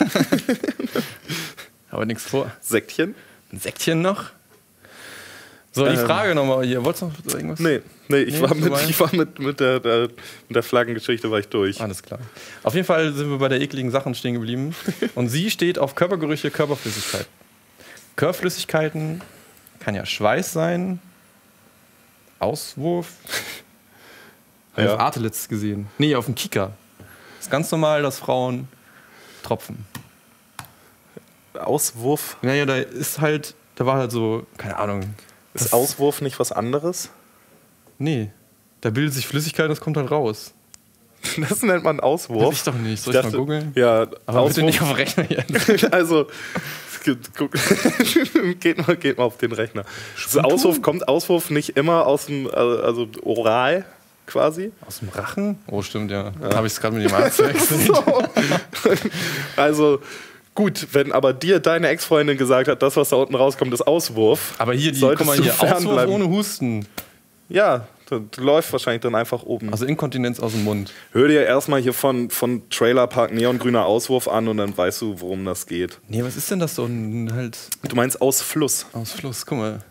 Aber nichts vor. Säckchen? Ein Säckchen noch? So, die Ähm. Frage nochmal. Ihr wollt noch irgendwas? Nee, nee, ich Nee, war, mit, vorbei? ich war mit, mit, der, der, mit der Flaggengeschichte war ich durch. Alles klar. Auf jeden Fall sind wir bei der ekligen Sachen stehen geblieben. Und sie steht auf Körpergerüche, Körperflüssigkeiten. Körperflüssigkeiten kann ja Schweiß sein, Auswurf? Habe ich Ja. auf Artelitz gesehen. Nee, auf dem Kicker. Ist ganz normal, dass Frauen tropfen. Auswurf. Naja, da ist halt, da war halt so, keine Ahnung. Ist Auswurf nicht was anderes? Nee, da bildet sich Flüssigkeit und das kommt halt raus. Das nennt man Auswurf. Ich doch nicht. Soll Ich ich, dachte- mal googeln? Ja, Aber bitte Auswurf. nicht auf den Rechner jetzt. Also, guck, geht, mal, geht mal auf den Rechner. Also Auswurf kommt Auswurf nicht immer aus dem, also also oral quasi. Aus dem Rachen? Oh, stimmt, ja. Dann habe ich es gerade mit dem Arzt verwechselt. So. Also gut, wenn aber dir deine Ex-Freundin gesagt hat, das, was da unten rauskommt, ist Auswurf. Aber hier, die, solltest guck mal du hier, Auswurf fernbleiben. ohne Husten. Ja, das läuft wahrscheinlich dann einfach oben. Also Inkontinenz aus dem Mund. Hör dir erstmal hier von, von Trailer Park neongrüner Auswurf an und dann weißt du, worum das geht. Nee, was ist denn das so ein halt Du meinst Ausfluss. aus Fluss? Guck mal.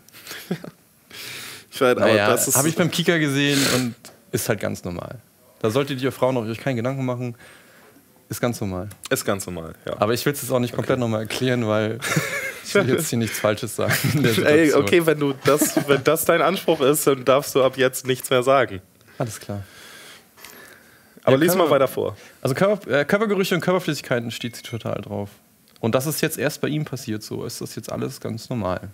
Ich weiß, aber Naja, das ist. habe ich beim Kicker gesehen und ist halt ganz normal. Da solltet ihr Frauen euch keinen Gedanken machen. Ist ganz normal. ist ganz normal, ja. Aber ich will es jetzt auch nicht komplett nochmal erklären, weil ich will jetzt hier nichts Falsches sagen. In der Ey, Situation. okay, wenn du das, wenn das dein Anspruch ist, dann darfst du ab jetzt nichts mehr sagen. Alles klar. Aber Ja, lies Körper- mal weiter vor. Also Körper, äh, Körpergerüche und Körperflüssigkeiten steht sie total drauf. Und das ist jetzt erst bei ihm passiert so. Ist das jetzt alles ganz normal?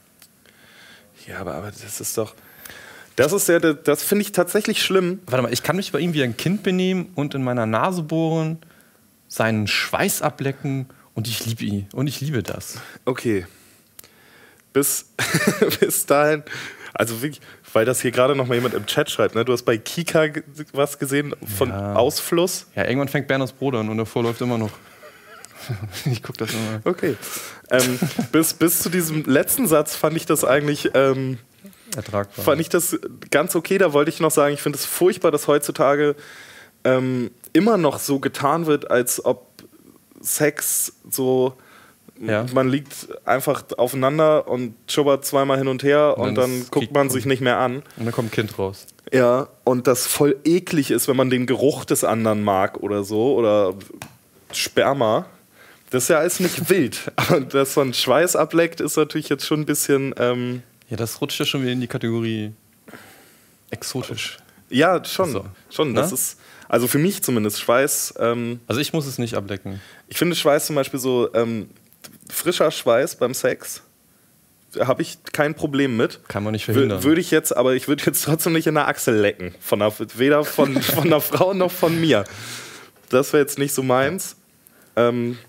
Ja, aber, aber das ist doch. Das ist ja, das finde ich tatsächlich schlimm. Warte mal, ich kann mich bei ihm wie ein Kind benehmen und in meiner Nase bohren, seinen Schweiß ablecken und ich liebe ihn. Und ich liebe das. Okay. Bis, bis dahin. Also wirklich, weil das hier gerade noch mal jemand im Chat schreibt, ne? Du hast bei Kika ge- was gesehen von Ja. Ausfluss. Ja, irgendwann fängt Bernhards Brot an und davor läuft immer noch. Ich guck das immer. Okay. ähm, bis, bis zu diesem letzten Satz fand ich das eigentlich. Ähm, Ertragbar. fand ich das ganz okay. Da wollte ich noch sagen, ich finde es furchtbar, dass heutzutage ähm, immer noch so getan wird, als ob Sex so, Ja. man liegt einfach aufeinander und schubbert zweimal hin und her und, Und dann, dann ist guckt Krieg man kommt. sich nicht mehr an. Und dann kommt ein Kind raus. Ja, und das voll eklig ist, wenn man den Geruch des anderen mag oder so, oder Sperma. Das ist ja alles nicht wild. Aber dass so ein Schweiß ableckt, ist natürlich jetzt schon ein bisschen... Ähm, Ja, das rutscht ja schon wieder in die Kategorie exotisch. ja, schon. So. schon das Ne? ist, also für mich zumindest, Schweiß... Ähm, Also ich muss es nicht ablecken. ich finde Schweiß zum Beispiel so... Ähm, frischer Schweiß beim Sex habe ich kein Problem mit. Kann man nicht verhindern. Wür- Würde ich jetzt, aber ich würde jetzt trotzdem nicht in der Achsel lecken. Von der, weder von, von einer Frau noch von mir. Das wäre jetzt nicht so meins. Ähm,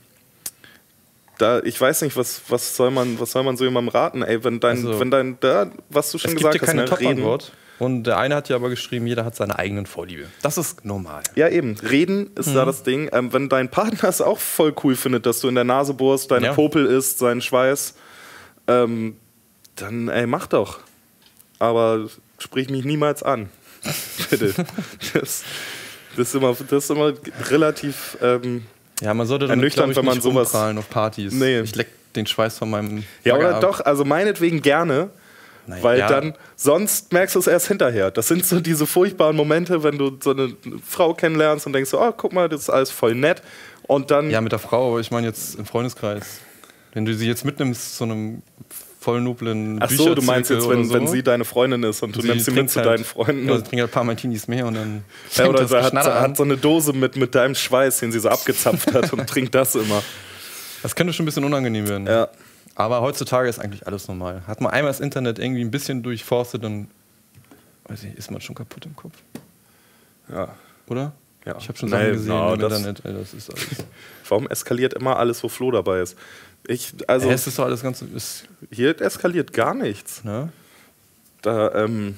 da, ich weiß nicht, was, was, soll man, was soll man so jemandem raten? Ey, wenn dein, Also, wenn dein da, was du schon Es gibt gesagt hier keine hast, ne, reden. Top-Antwort. Und der eine hat ja aber geschrieben, jeder hat seine eigenen Vorliebe. Das ist normal. Ja, eben. Reden ist Mhm. da das Ding. Ähm, wenn dein Partner es auch voll cool findet, dass du in der Nase bohrst, deine Ja. Popel isst, seinen Schweiß, ähm, dann, ey, mach doch. Aber sprich mich niemals an. Bitte. Das, das, ist immer, das ist immer relativ. Ähm, Ja, man sollte damit, Ernüchternd, glaub ich, wenn man nicht sowas- rumprallen auf Partys. Nee. Ich leck den Schweiß von meinem ja, Bagger oder ab. doch, also meinetwegen gerne. Naja, Weil ja. dann, sonst merkst du es erst hinterher. Das sind so diese furchtbaren Momente, wenn du so eine Frau kennenlernst und denkst so, oh, guck mal, das ist alles voll nett. Und dann, Ja, mit der Frau, aber ich meine jetzt im Freundeskreis. Wenn du sie jetzt mitnimmst zu einem voll noblen ach so, du meinst jetzt, wenn, oder so, wenn sie deine Freundin ist und du nimmst sie mit trinkt zu halt- deinen Freunden. Ja, sie und, trinkt halt ein paar Martinis mehr und dann ja, fängt oder das sie hat, Geschnatter an. hat so eine Dose mit, mit deinem Schweiß, den sie so abgezapft hat und trinkt das immer. Das könnte schon ein bisschen unangenehm werden. Ja. Aber heutzutage ist eigentlich alles normal. Hat man einmal das Internet irgendwie ein bisschen durchforstet, dann weiß ich, ist man schon kaputt im Kopf. Ja. Oder? Ja. Ich habe schon Nee, Sachen gesehen na, im das- Internet. Ey, das ist alles. Warum eskaliert immer alles, wo Flo dabei ist? Ich, also, Hä, es ist doch alles ganz. Ist, hier eskaliert gar nichts. ne? Da, ähm,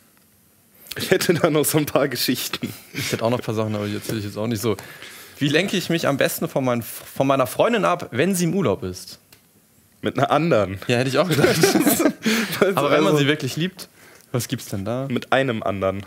ich hätte da noch so ein paar Geschichten. Ich hätte auch noch ein paar Sachen, aber die erzähle ich jetzt auch nicht so. Wie lenke ich mich am besten von, mein, von meiner Freundin ab, wenn sie im Urlaub ist? Mit einer anderen. Ja, hätte ich auch gedacht. aber wenn man Also, sie wirklich liebt, was gibt's denn da? mit einem anderen.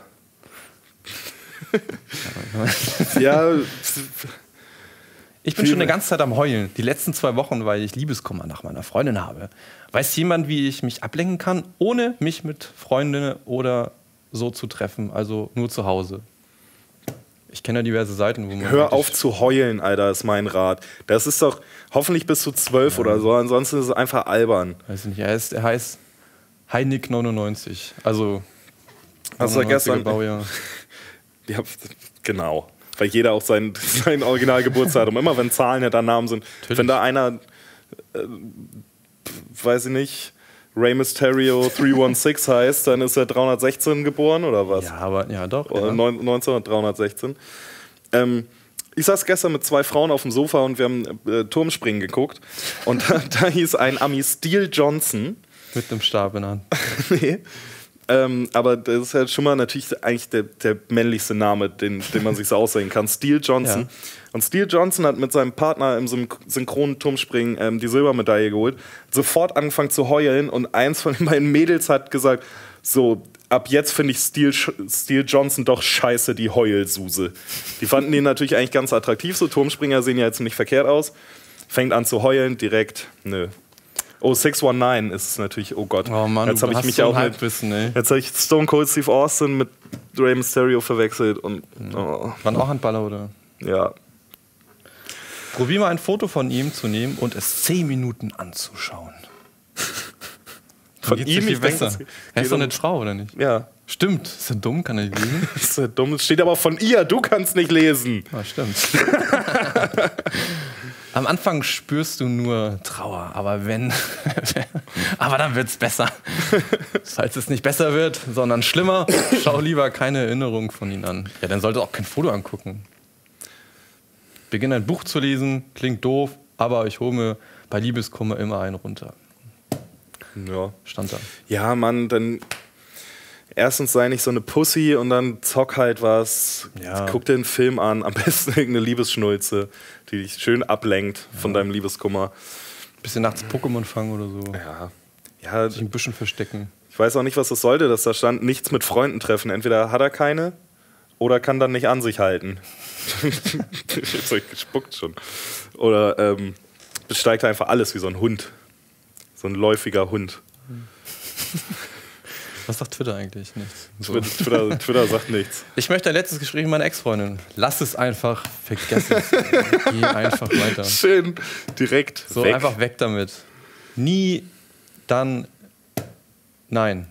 Ja, Ich bin schon eine ganze Zeit am Heulen. Die letzten zwei Wochen, weil ich Liebeskummer nach meiner Freundin habe. Weiß jemand, wie ich mich ablenken kann, ohne mich mit Freundinnen oder so zu treffen? Also nur zu Hause. Ich kenne ja diverse Seiten, wo man. hör wirklich- auf zu heulen, Alter, ist mein Rat. Das ist doch, hoffentlich bist du zwölf oder so, ansonsten ist es einfach albern. Weiß ich nicht, er heißt, er heißt Heinik neunundneunzig. Also Hast du gestern... Baujahr. Ja, genau. Weil jeder auch sein, sein Originalgeburtsdatum, immer wenn Zahlen hinter Namen sind. Natürlich. Wenn da einer, äh, weiß ich nicht, Rey Mysterio drei sechs heißt, dann ist er dreihundertsechzehn geboren oder was? Ja, aber ja doch. Oder Ja. neunzehnhundertdreihundertsechzehn. Ähm, ich saß gestern mit zwei Frauen auf dem Sofa und wir haben äh, Turmspringen geguckt. Und da, da hieß ein Ami Steel Johnson. Mit einem Stab in der Hand. Nee. Ähm, aber das ist halt schon mal natürlich eigentlich der, der männlichste Name, den, den man sich so ausdenken kann. Steel Johnson. Ja. Und Steel Johnson hat mit seinem Partner im synchronen Turmspringen ähm, die Silbermedaille geholt, sofort angefangen zu heulen und eins von den beiden Mädels hat gesagt, so, ab jetzt finde ich Steel, Steel Johnson doch scheiße, die Heulsuse. Die fanden ihn natürlich eigentlich ganz attraktiv, so Turmspringer sehen ja jetzt nicht verkehrt aus. Fängt an zu heulen, direkt, nö. Oh, sechs neun ist es natürlich, oh Gott. Oh Mann, jetzt habe ich mich so auch mit, jetzt habe ich Stone Cold Steve Austin mit Rey Mysterio verwechselt und oh. Waren auch Handballer, oder? Ja. Probier mal ein Foto von ihm zu nehmen und es zehn Minuten anzuschauen. Von ihm? Viel Ich besser. denke, er ist doch eine Frau, oder nicht? Ja. Stimmt. Ist er dumm? Kann er nicht lesen? Ist er dumm? Es steht aber von ihr. Du kannst nicht lesen. Ah, stimmt. Am Anfang spürst du nur Trauer, aber wenn, aber dann wird's besser. Falls es nicht besser wird, sondern schlimmer, schau lieber keine Erinnerung von ihnen an. Ja, dann sollte auch kein Foto angucken. Beginn ein Buch zu lesen, klingt doof, aber ich hole mir bei Liebeskummer immer einen runter. Ja. Stand da. Ja, Mann, dann erstens sei nicht so eine Pussy und dann zock halt was. Ja. Guck dir einen Film an, am besten irgendeine Liebesschnulze, die dich schön ablenkt von ja. deinem Liebeskummer. Bisschen nachts Pokémon fangen oder so. Ja. Ja. Sich ein bisschen verstecken. Ich weiß auch nicht, was das sollte, dass da stand, nichts mit Freunden treffen. Entweder hat er keine oder kann dann nicht an sich halten. Jetzt hab ich gespuckt schon. Oder ähm, besteigt einfach alles wie so ein Hund. So ein läufiger Hund. Was sagt Twitter eigentlich? Nichts. So. Twitter, Twitter sagt nichts. Ich möchte ein letztes Gespräch mit meiner Ex-Freundin. Lass es einfach, vergiss es. Geh einfach weiter. Schön, direkt so weg. Einfach weg damit. Nie, dann, nein.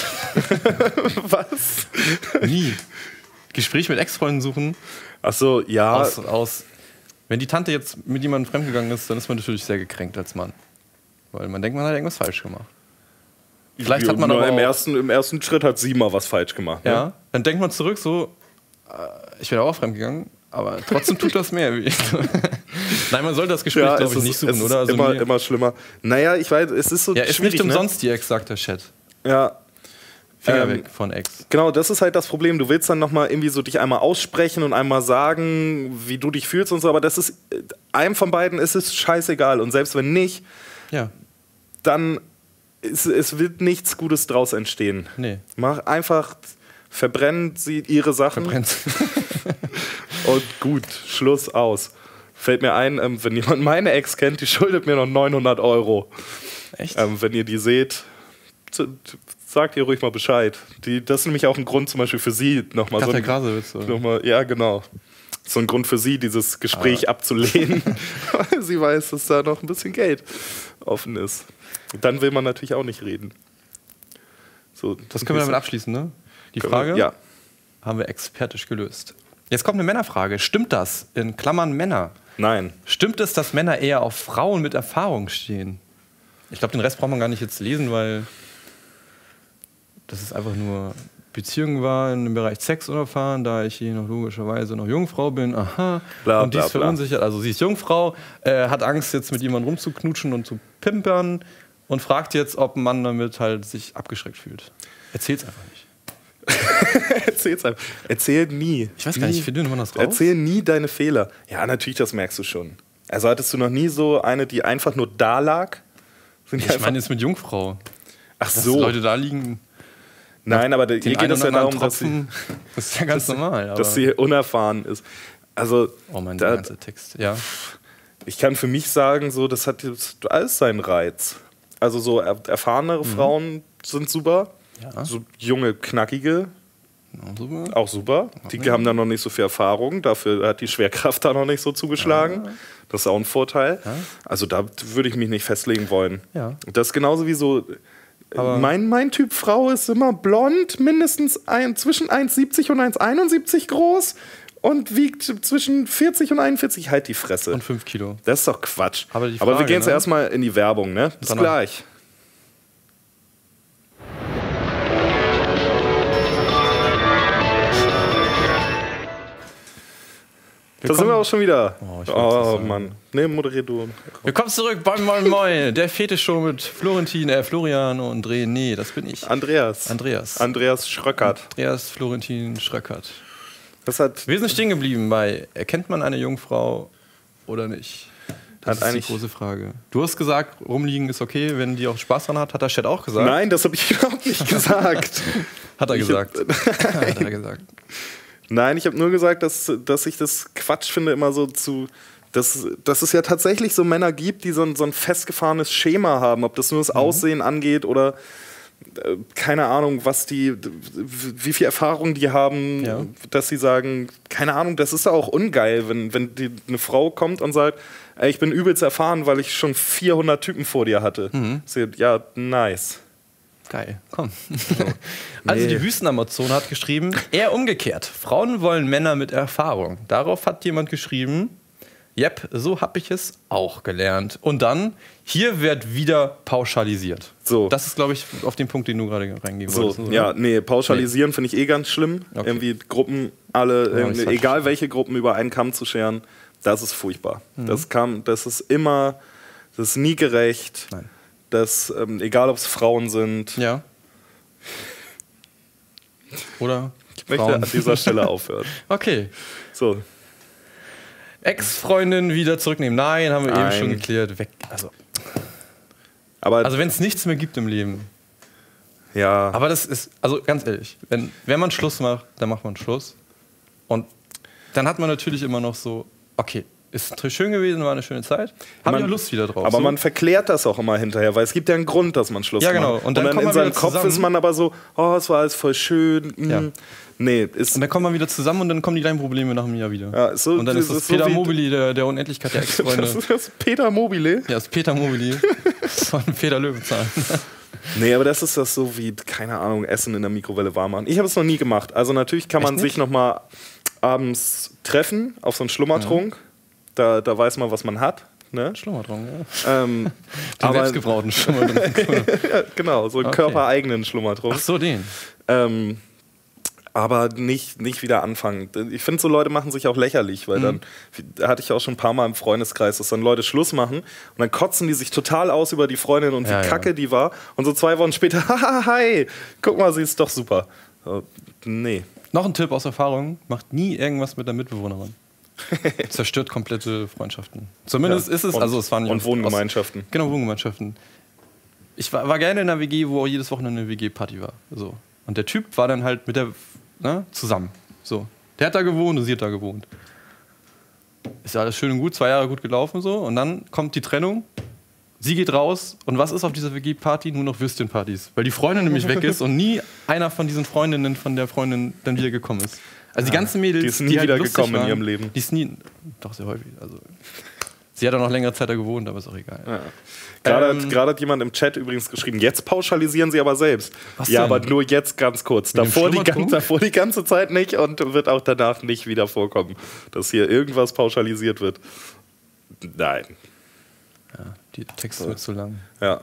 Was? Nie. Gespräch mit Ex-Freunden suchen. Ach so, ja. Aus, aus, wenn die Tante jetzt mit jemandem fremdgegangen ist, dann ist man natürlich sehr gekränkt als Mann. Weil man denkt, man hat irgendwas falsch gemacht. Vielleicht ja, hat man aber im, auch, ersten, im ersten Schritt hat sie mal was falsch gemacht. Ja, ne? Dann denkt man zurück so, äh, ich wäre auch fremdgegangen, aber trotzdem tut das mehr. Nein, man sollte das Gespräch, ja, glaube ich, ist, nicht suchen, es oder? Ist Also immer, nie, immer schlimmer. Naja, ich weiß, es ist so ja, ist schwierig, nicht umsonst ne? die Ex, sagt der Chat. Ja. Finger ähm, weg von Ex. Genau, das ist halt das Problem. Du willst dann nochmal irgendwie so dich einmal aussprechen und einmal sagen, wie du dich fühlst und so, aber das ist, einem von beiden ist es scheißegal. Und selbst wenn nicht, ja. dann ist, es wird nichts Gutes draus entstehen. Nee. Mach einfach, verbrennen sie ihre Sachen. Verbrennt. Und gut, Schluss, aus. Fällt mir ein, ähm, wenn jemand meine Ex kennt, die schuldet mir noch neunhundert Euro. Echt? Ähm, wenn ihr die seht, sagt ihr ruhig mal Bescheid. Die, das ist nämlich auch ein Grund zum Beispiel für sie nochmal so. Katja Grasewitz, oder? Nochmal, ja, genau. So ein Grund für sie, dieses Gespräch ah. abzulehnen, weil sie weiß, dass da noch ein bisschen Geld offen ist. Und dann will man natürlich auch nicht reden. So, das können wir damit abschließen, ne? Die Frage ja. haben wir expertisch gelöst. Jetzt kommt eine Männerfrage. Stimmt das? In Klammern Männer. Nein. Stimmt es, dass Männer eher auf Frauen mit Erfahrung stehen? Ich glaube, den Rest braucht man gar nicht jetzt lesen, weil das ist einfach nur Beziehungen war im Bereich Sex unerfahren, da ich hier noch logischerweise noch Jungfrau bin. Aha. Bla, und die bla, ist verunsichert. Also sie ist Jungfrau, äh, hat Angst, jetzt mit jemandem rumzuknutschen und zu pimpern und fragt jetzt, ob ein Mann damit halt sich abgeschreckt fühlt. Erzähl's einfach nicht. Erzähl's einfach. Erzähl nie. Ich weiß gar nie. nicht, findet man das raus? Erzähl nie deine Fehler. Ja, natürlich, das merkst du schon. Also hattest du noch nie so eine, die einfach nur da lag? Sind ich meine jetzt mit Jungfrau. Ach dass so. Leute da liegen. Nein, aber hier geht es ja darum, dass sie, das ist ja ganz dass, normal. Aber dass sie unerfahren ist. Also, oh mein da, ganzer Text, ja. Ich kann für mich sagen, so, das hat jetzt alles seinen Reiz. Also so er, erfahrenere mhm. Frauen sind super. Ja. So junge, knackige, ja, super. auch super. Die ja. haben da noch nicht so viel Erfahrung. Dafür hat die Schwerkraft da noch nicht so zugeschlagen. Ja. Das ist auch ein Vorteil. Ja. Also da würde ich mich nicht festlegen wollen. Ja. Das ist genauso wie so Aber mein, mein Typ Frau ist immer blond, mindestens ein, zwischen eins siebzig und eins einundsiebzig groß und wiegt zwischen vierzig und einundvierzig. Halt die Fresse. Und fünf Kilo. Das ist doch Quatsch. Aber, die Aber wir Frage, gehen jetzt ne? erstmal in die Werbung, ne? Bis Danach. gleich. Da sind wir auch schon wieder. Oh, ich Oh, wollte das Mann. Ne, moderier du. Willkommen zurück bei Moin Moin, der Fetischshow mit Florentin, äh, Florian und Dreh. Nee, das bin ich. Andreas. Andreas. Andreas Schröckert. Andreas Florentin Schröckert. Das hat, Wir sind stehen geblieben bei, erkennt man eine Jungfrau oder nicht? Das Hat ist eigentlich- die große Frage. Du hast gesagt, rumliegen ist okay, wenn die auch Spaß dran hat. Hat der Chat auch gesagt? nein, das habe ich überhaupt nicht gesagt. Hat er Ich gesagt. hab- Hat er gesagt. Nein, ich habe nur gesagt, dass, dass ich das Quatsch finde, immer so zu. Dass, dass es ja tatsächlich so Männer gibt, die so ein, so ein festgefahrenes Schema haben, ob das nur das Aussehen angeht oder äh, keine Ahnung, was die, wie viel Erfahrung die haben, Ja. dass sie sagen, keine Ahnung, das ist ja auch ungeil, wenn, wenn die, eine Frau kommt und sagt, ey, ich bin übelst erfahren, weil ich schon vierhundert Typen vor dir hatte. Sie, ja, nice. Geil, komm. Also Nee. die Wüstenamazone hat geschrieben, eher umgekehrt. Frauen wollen Männer mit Erfahrung. Darauf hat jemand geschrieben, yep, so habe ich es auch gelernt. Und dann, hier wird wieder pauschalisiert. So. Das ist, glaube ich, auf den Punkt, den du gerade reingehen So, wolltest. oder? ja, nee, pauschalisieren finde ich eh ganz schlimm. Okay. Irgendwie Gruppen, alle, Ja, irgendwie, ich sag- egal welche Gruppen über einen Kamm zu scheren, das ist furchtbar. Mhm. Das, kann, das ist immer, das ist nie gerecht. Nein. Das, ähm, egal ob es Frauen sind. Ja. Oder? Ich möchte Frauen. an dieser Stelle aufhören. Okay. So, Ex-Freundin wieder zurücknehmen. Nein, haben wir Nein. eben schon geklärt. Weg. Also, aber also wenn es nichts mehr gibt im Leben. ja, Aber das ist, also ganz ehrlich, wenn, wenn man Schluss macht, dann macht man Schluss. Und dann hat man natürlich immer noch so, okay, ist natürlich schön gewesen, war eine schöne Zeit. Haben Man- wir Lust wieder drauf. aber so. man verklärt das auch immer hinterher, weil es gibt ja einen Grund, dass man Schluss Ja, genau. macht. Und dann kommt in man seinem wieder Kopf zusammen. ist man aber so, oh, es war alles voll schön. mm. Ja. Nee, ist, Und dann kommen wir wieder zusammen und dann kommen die kleinen Probleme nach einem Jahr wieder. Ja, so- und dann ist das das ist so Peter wie- Mobili der, der Unendlichkeit der Ex-Freunde. das ist das Peter Mobile. Ja, das ist Peter Mobili von Peter Löwenzahn. Nee, aber das ist das so wie, keine Ahnung, Essen in der Mikrowelle warm machen. Ich habe es noch nie gemacht. Also natürlich kann man Echt sich nicht? noch mal abends treffen auf so einen Schlummertrunk. Da, da weiß man, was man hat. Ne? Schlummertrunk, ja. Ähm, Den aber, selbstgebrauten Schlummertrunk. ja, genau, so einen Okay. körpereigenen Schlummertrunk. Ach so, den. Ähm, aber nicht, nicht wieder anfangen. Ich finde, so Leute machen sich auch lächerlich, weil Mhm. dann, hatte ich auch schon ein paar Mal im Freundeskreis, dass dann Leute Schluss machen und dann kotzen die sich total aus über die Freundin und wie Ja, ja. kacke die war. Und so zwei Wochen später, haha, hi, guck mal, sie ist doch super. So, nee. Noch ein Tipp aus Erfahrung: Macht nie irgendwas mit der Mitbewohnerin. Zerstört komplette Freundschaften. Zumindest Ja. ist es, Und- also es waren nicht und aus- Wohngemeinschaften. Aus, genau, Wohngemeinschaften. Ich war, war gerne in einer W G, wo auch jedes Wochenende eine W G-Party war. So. Und der Typ war dann halt mit der, ne, zusammen. So. Der hat da gewohnt und sie hat da gewohnt. Ist ja alles schön und gut, zwei Jahre gut gelaufen so. Und dann kommt die Trennung. Sie geht raus und was ist auf dieser W G-Party? Nur noch Würstchenpartys. Weil die Freundin nämlich weg ist und nie einer von diesen Freundinnen von der Freundin dann wieder gekommen ist. Also die ganzen Mädels, die ist nie halt wieder lustig gekommen in waren, ihrem Leben. Die ist nie, doch sehr häufig. Also, sie hat auch noch längere Zeit da gewohnt, aber ist auch egal. Ja. Gerade, Ähm, hat, gerade hat jemand im Chat übrigens geschrieben, jetzt pauschalisieren sie aber selbst. Was ja, denn? aber nur jetzt ganz kurz. dem Davor die, Schlummertrunk? ganze, davor die ganze Zeit nicht und wird auch danach nicht wieder vorkommen, dass hier irgendwas pauschalisiert wird. Nein. Ja, die Texte wird zu lang. Ja.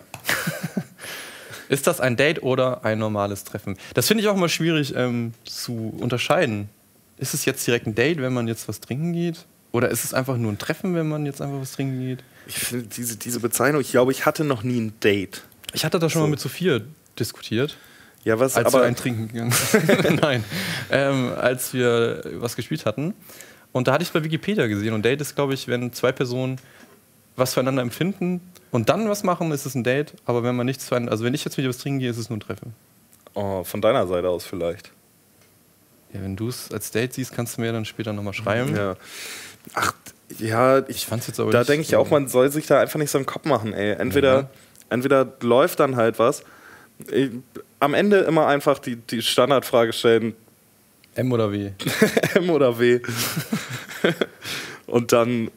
Ist das ein Date oder ein normales Treffen? Das finde ich auch mal schwierig ähm, zu unterscheiden. Ist es jetzt direkt ein Date, wenn man jetzt was trinken geht? Oder ist es einfach nur ein Treffen, wenn man jetzt einfach was trinken geht? Ich finde diese, diese Bezeichnung, ich glaube, ich hatte noch nie ein Date. Ich hatte da schon So. mal mit Sophia diskutiert, Ja, was, als aber wir ein Trinken gegangen sind. Nein, ähm, als wir was gespielt hatten. Und da hatte ich es bei Wikipedia gesehen. Und Date ist, glaube ich, wenn zwei Personen was füreinander empfinden und dann was machen, ist es ein Date. Aber wenn man nichts füreinander, also wenn ich jetzt mit dir was trinken gehe, ist es nur ein Treffen. oh, von deiner Seite aus vielleicht. Ja, wenn du es als Date siehst, kannst du mir dann später nochmal schreiben. Ja. Ach, ja, ich, Ich fand's jetzt aber da nicht denke ich so- auch, man soll sich da einfach nicht so einen Kopf machen, ey. Entweder, Ja. entweder läuft dann halt was. Ich, am Ende immer einfach die, die Standardfrage stellen, M oder W? M oder W. Und dann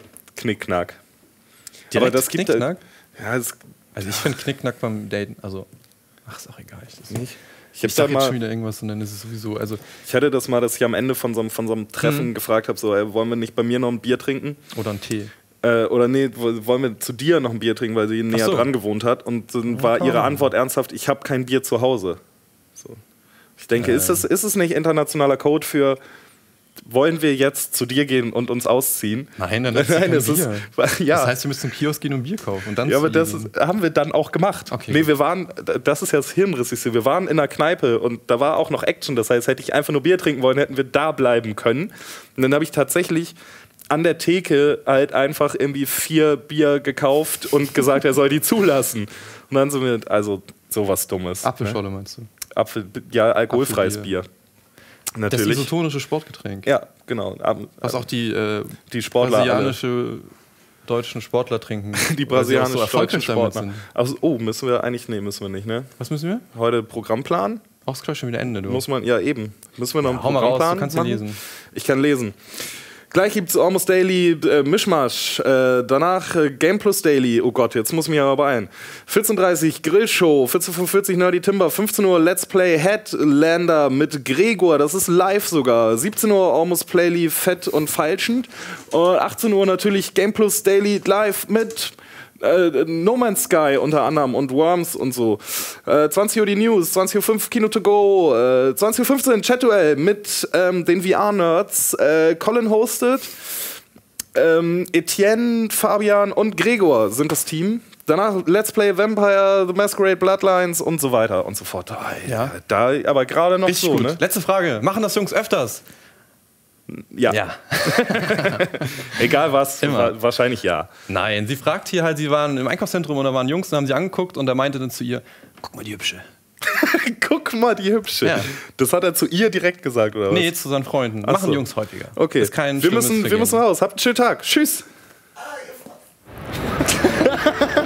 Knickknack. Direkt das gibt Knickknack? Ja, es, Also ich finde Knickknack beim Daten, also Ach, ist auch egal. Ich, Nicht? Ich, ich sag jetzt schon wieder irgendwas und dann ist es sowieso. Also ich hatte das mal, dass ich am Ende von so, von so einem Treffen mhm. gefragt habe, so, ey, wollen wir nicht bei mir noch ein Bier trinken? Oder einen Tee. Äh, oder nee, wollen wir zu dir noch ein Bier trinken, weil sie näher so. dran gewohnt hat. Und dann war ihre Antwort ernsthaft, ich habe kein Bier zu Hause. So. Ich denke, äh. ist, es, ist es nicht internationaler Code für, wollen wir jetzt zu dir gehen und uns ausziehen? Nein, dann ist Nein, das Bier. Ist, ja. Das heißt, wir müssen zum Kiosk gehen und Bier kaufen. Und dann ja, aber das ist, haben wir dann auch gemacht. Okay, nee, wir waren, das ist ja das Hirnrissigste, wir waren in einer Kneipe und da war auch noch Action. Das heißt, hätte ich einfach nur Bier trinken wollen, hätten wir da bleiben können. Und dann habe ich tatsächlich an der Theke halt einfach irgendwie vier Bier gekauft und gesagt, er soll die zulassen. Und dann sind wir, also sowas Dummes. Apfelscholle meinst du? Apfel, ja, alkoholfreies Bier. Natürlich. Das isotonische Sportgetränk. Ja, genau. Was auch die, äh, die Sportler brasilianische alle. deutschen Sportler trinken. Die brasilianischen so deutschen Sportler. Sind. Also, oh, müssen wir eigentlich, nee, müssen wir nicht, ne? Was müssen wir? Heute Programmplan. Ach, ist gleich schon wieder Ende, du. Muss man, ja eben. Müssen wir noch ja, einen Programmplan raus, du kannst machen? lesen. Ich kann lesen. Gleich gibt es Almost Daily äh, Mischmasch. Äh, danach äh, Game Plus Daily. Oh Gott, jetzt muss ich mich aber beeilen. vierzehn Uhr dreißig Grillshow. vierzehn Uhr fünfundvierzig Nerdy Timber. fünfzehn Uhr Let's Play Headlander mit Gregor. Das ist live sogar. siebzehn Uhr Almost Playly Fett und Feilschend. Und achtzehn Uhr natürlich Game Plus Daily live mit Äh, No Man's Sky unter anderem und Worms und so. Äh, zwanzig Uhr die News, zwanzig Uhr fünf Kino to go, äh, zwanzig Uhr fünfzehn Chat-Duell mit ähm, den V R-Nerds. Äh, Colin hostet. Ähm, Etienne, Fabian und Gregor sind das Team. Danach Let's Play Vampire, The Masquerade Bloodlines und so weiter und so fort. Da, ja. da aber gerade noch richtig so. Gut. Ne? Letzte Frage. Machen das Jungs öfters? Ja. ja. Egal was, Immer. Wahrscheinlich ja. Nein, sie fragt hier halt, sie waren im Einkaufszentrum und da waren Jungs und haben sie angeguckt und er meinte dann zu ihr, guck mal die Hübsche. Guck mal die Hübsche. Ja. Das hat er zu ihr direkt gesagt, oder was? Nee, zu seinen Freunden. Ach Machen so. Jungs häufiger. Okay, ist kein wir, müssen, wir müssen raus. Habt einen schönen Tag. Tschüss.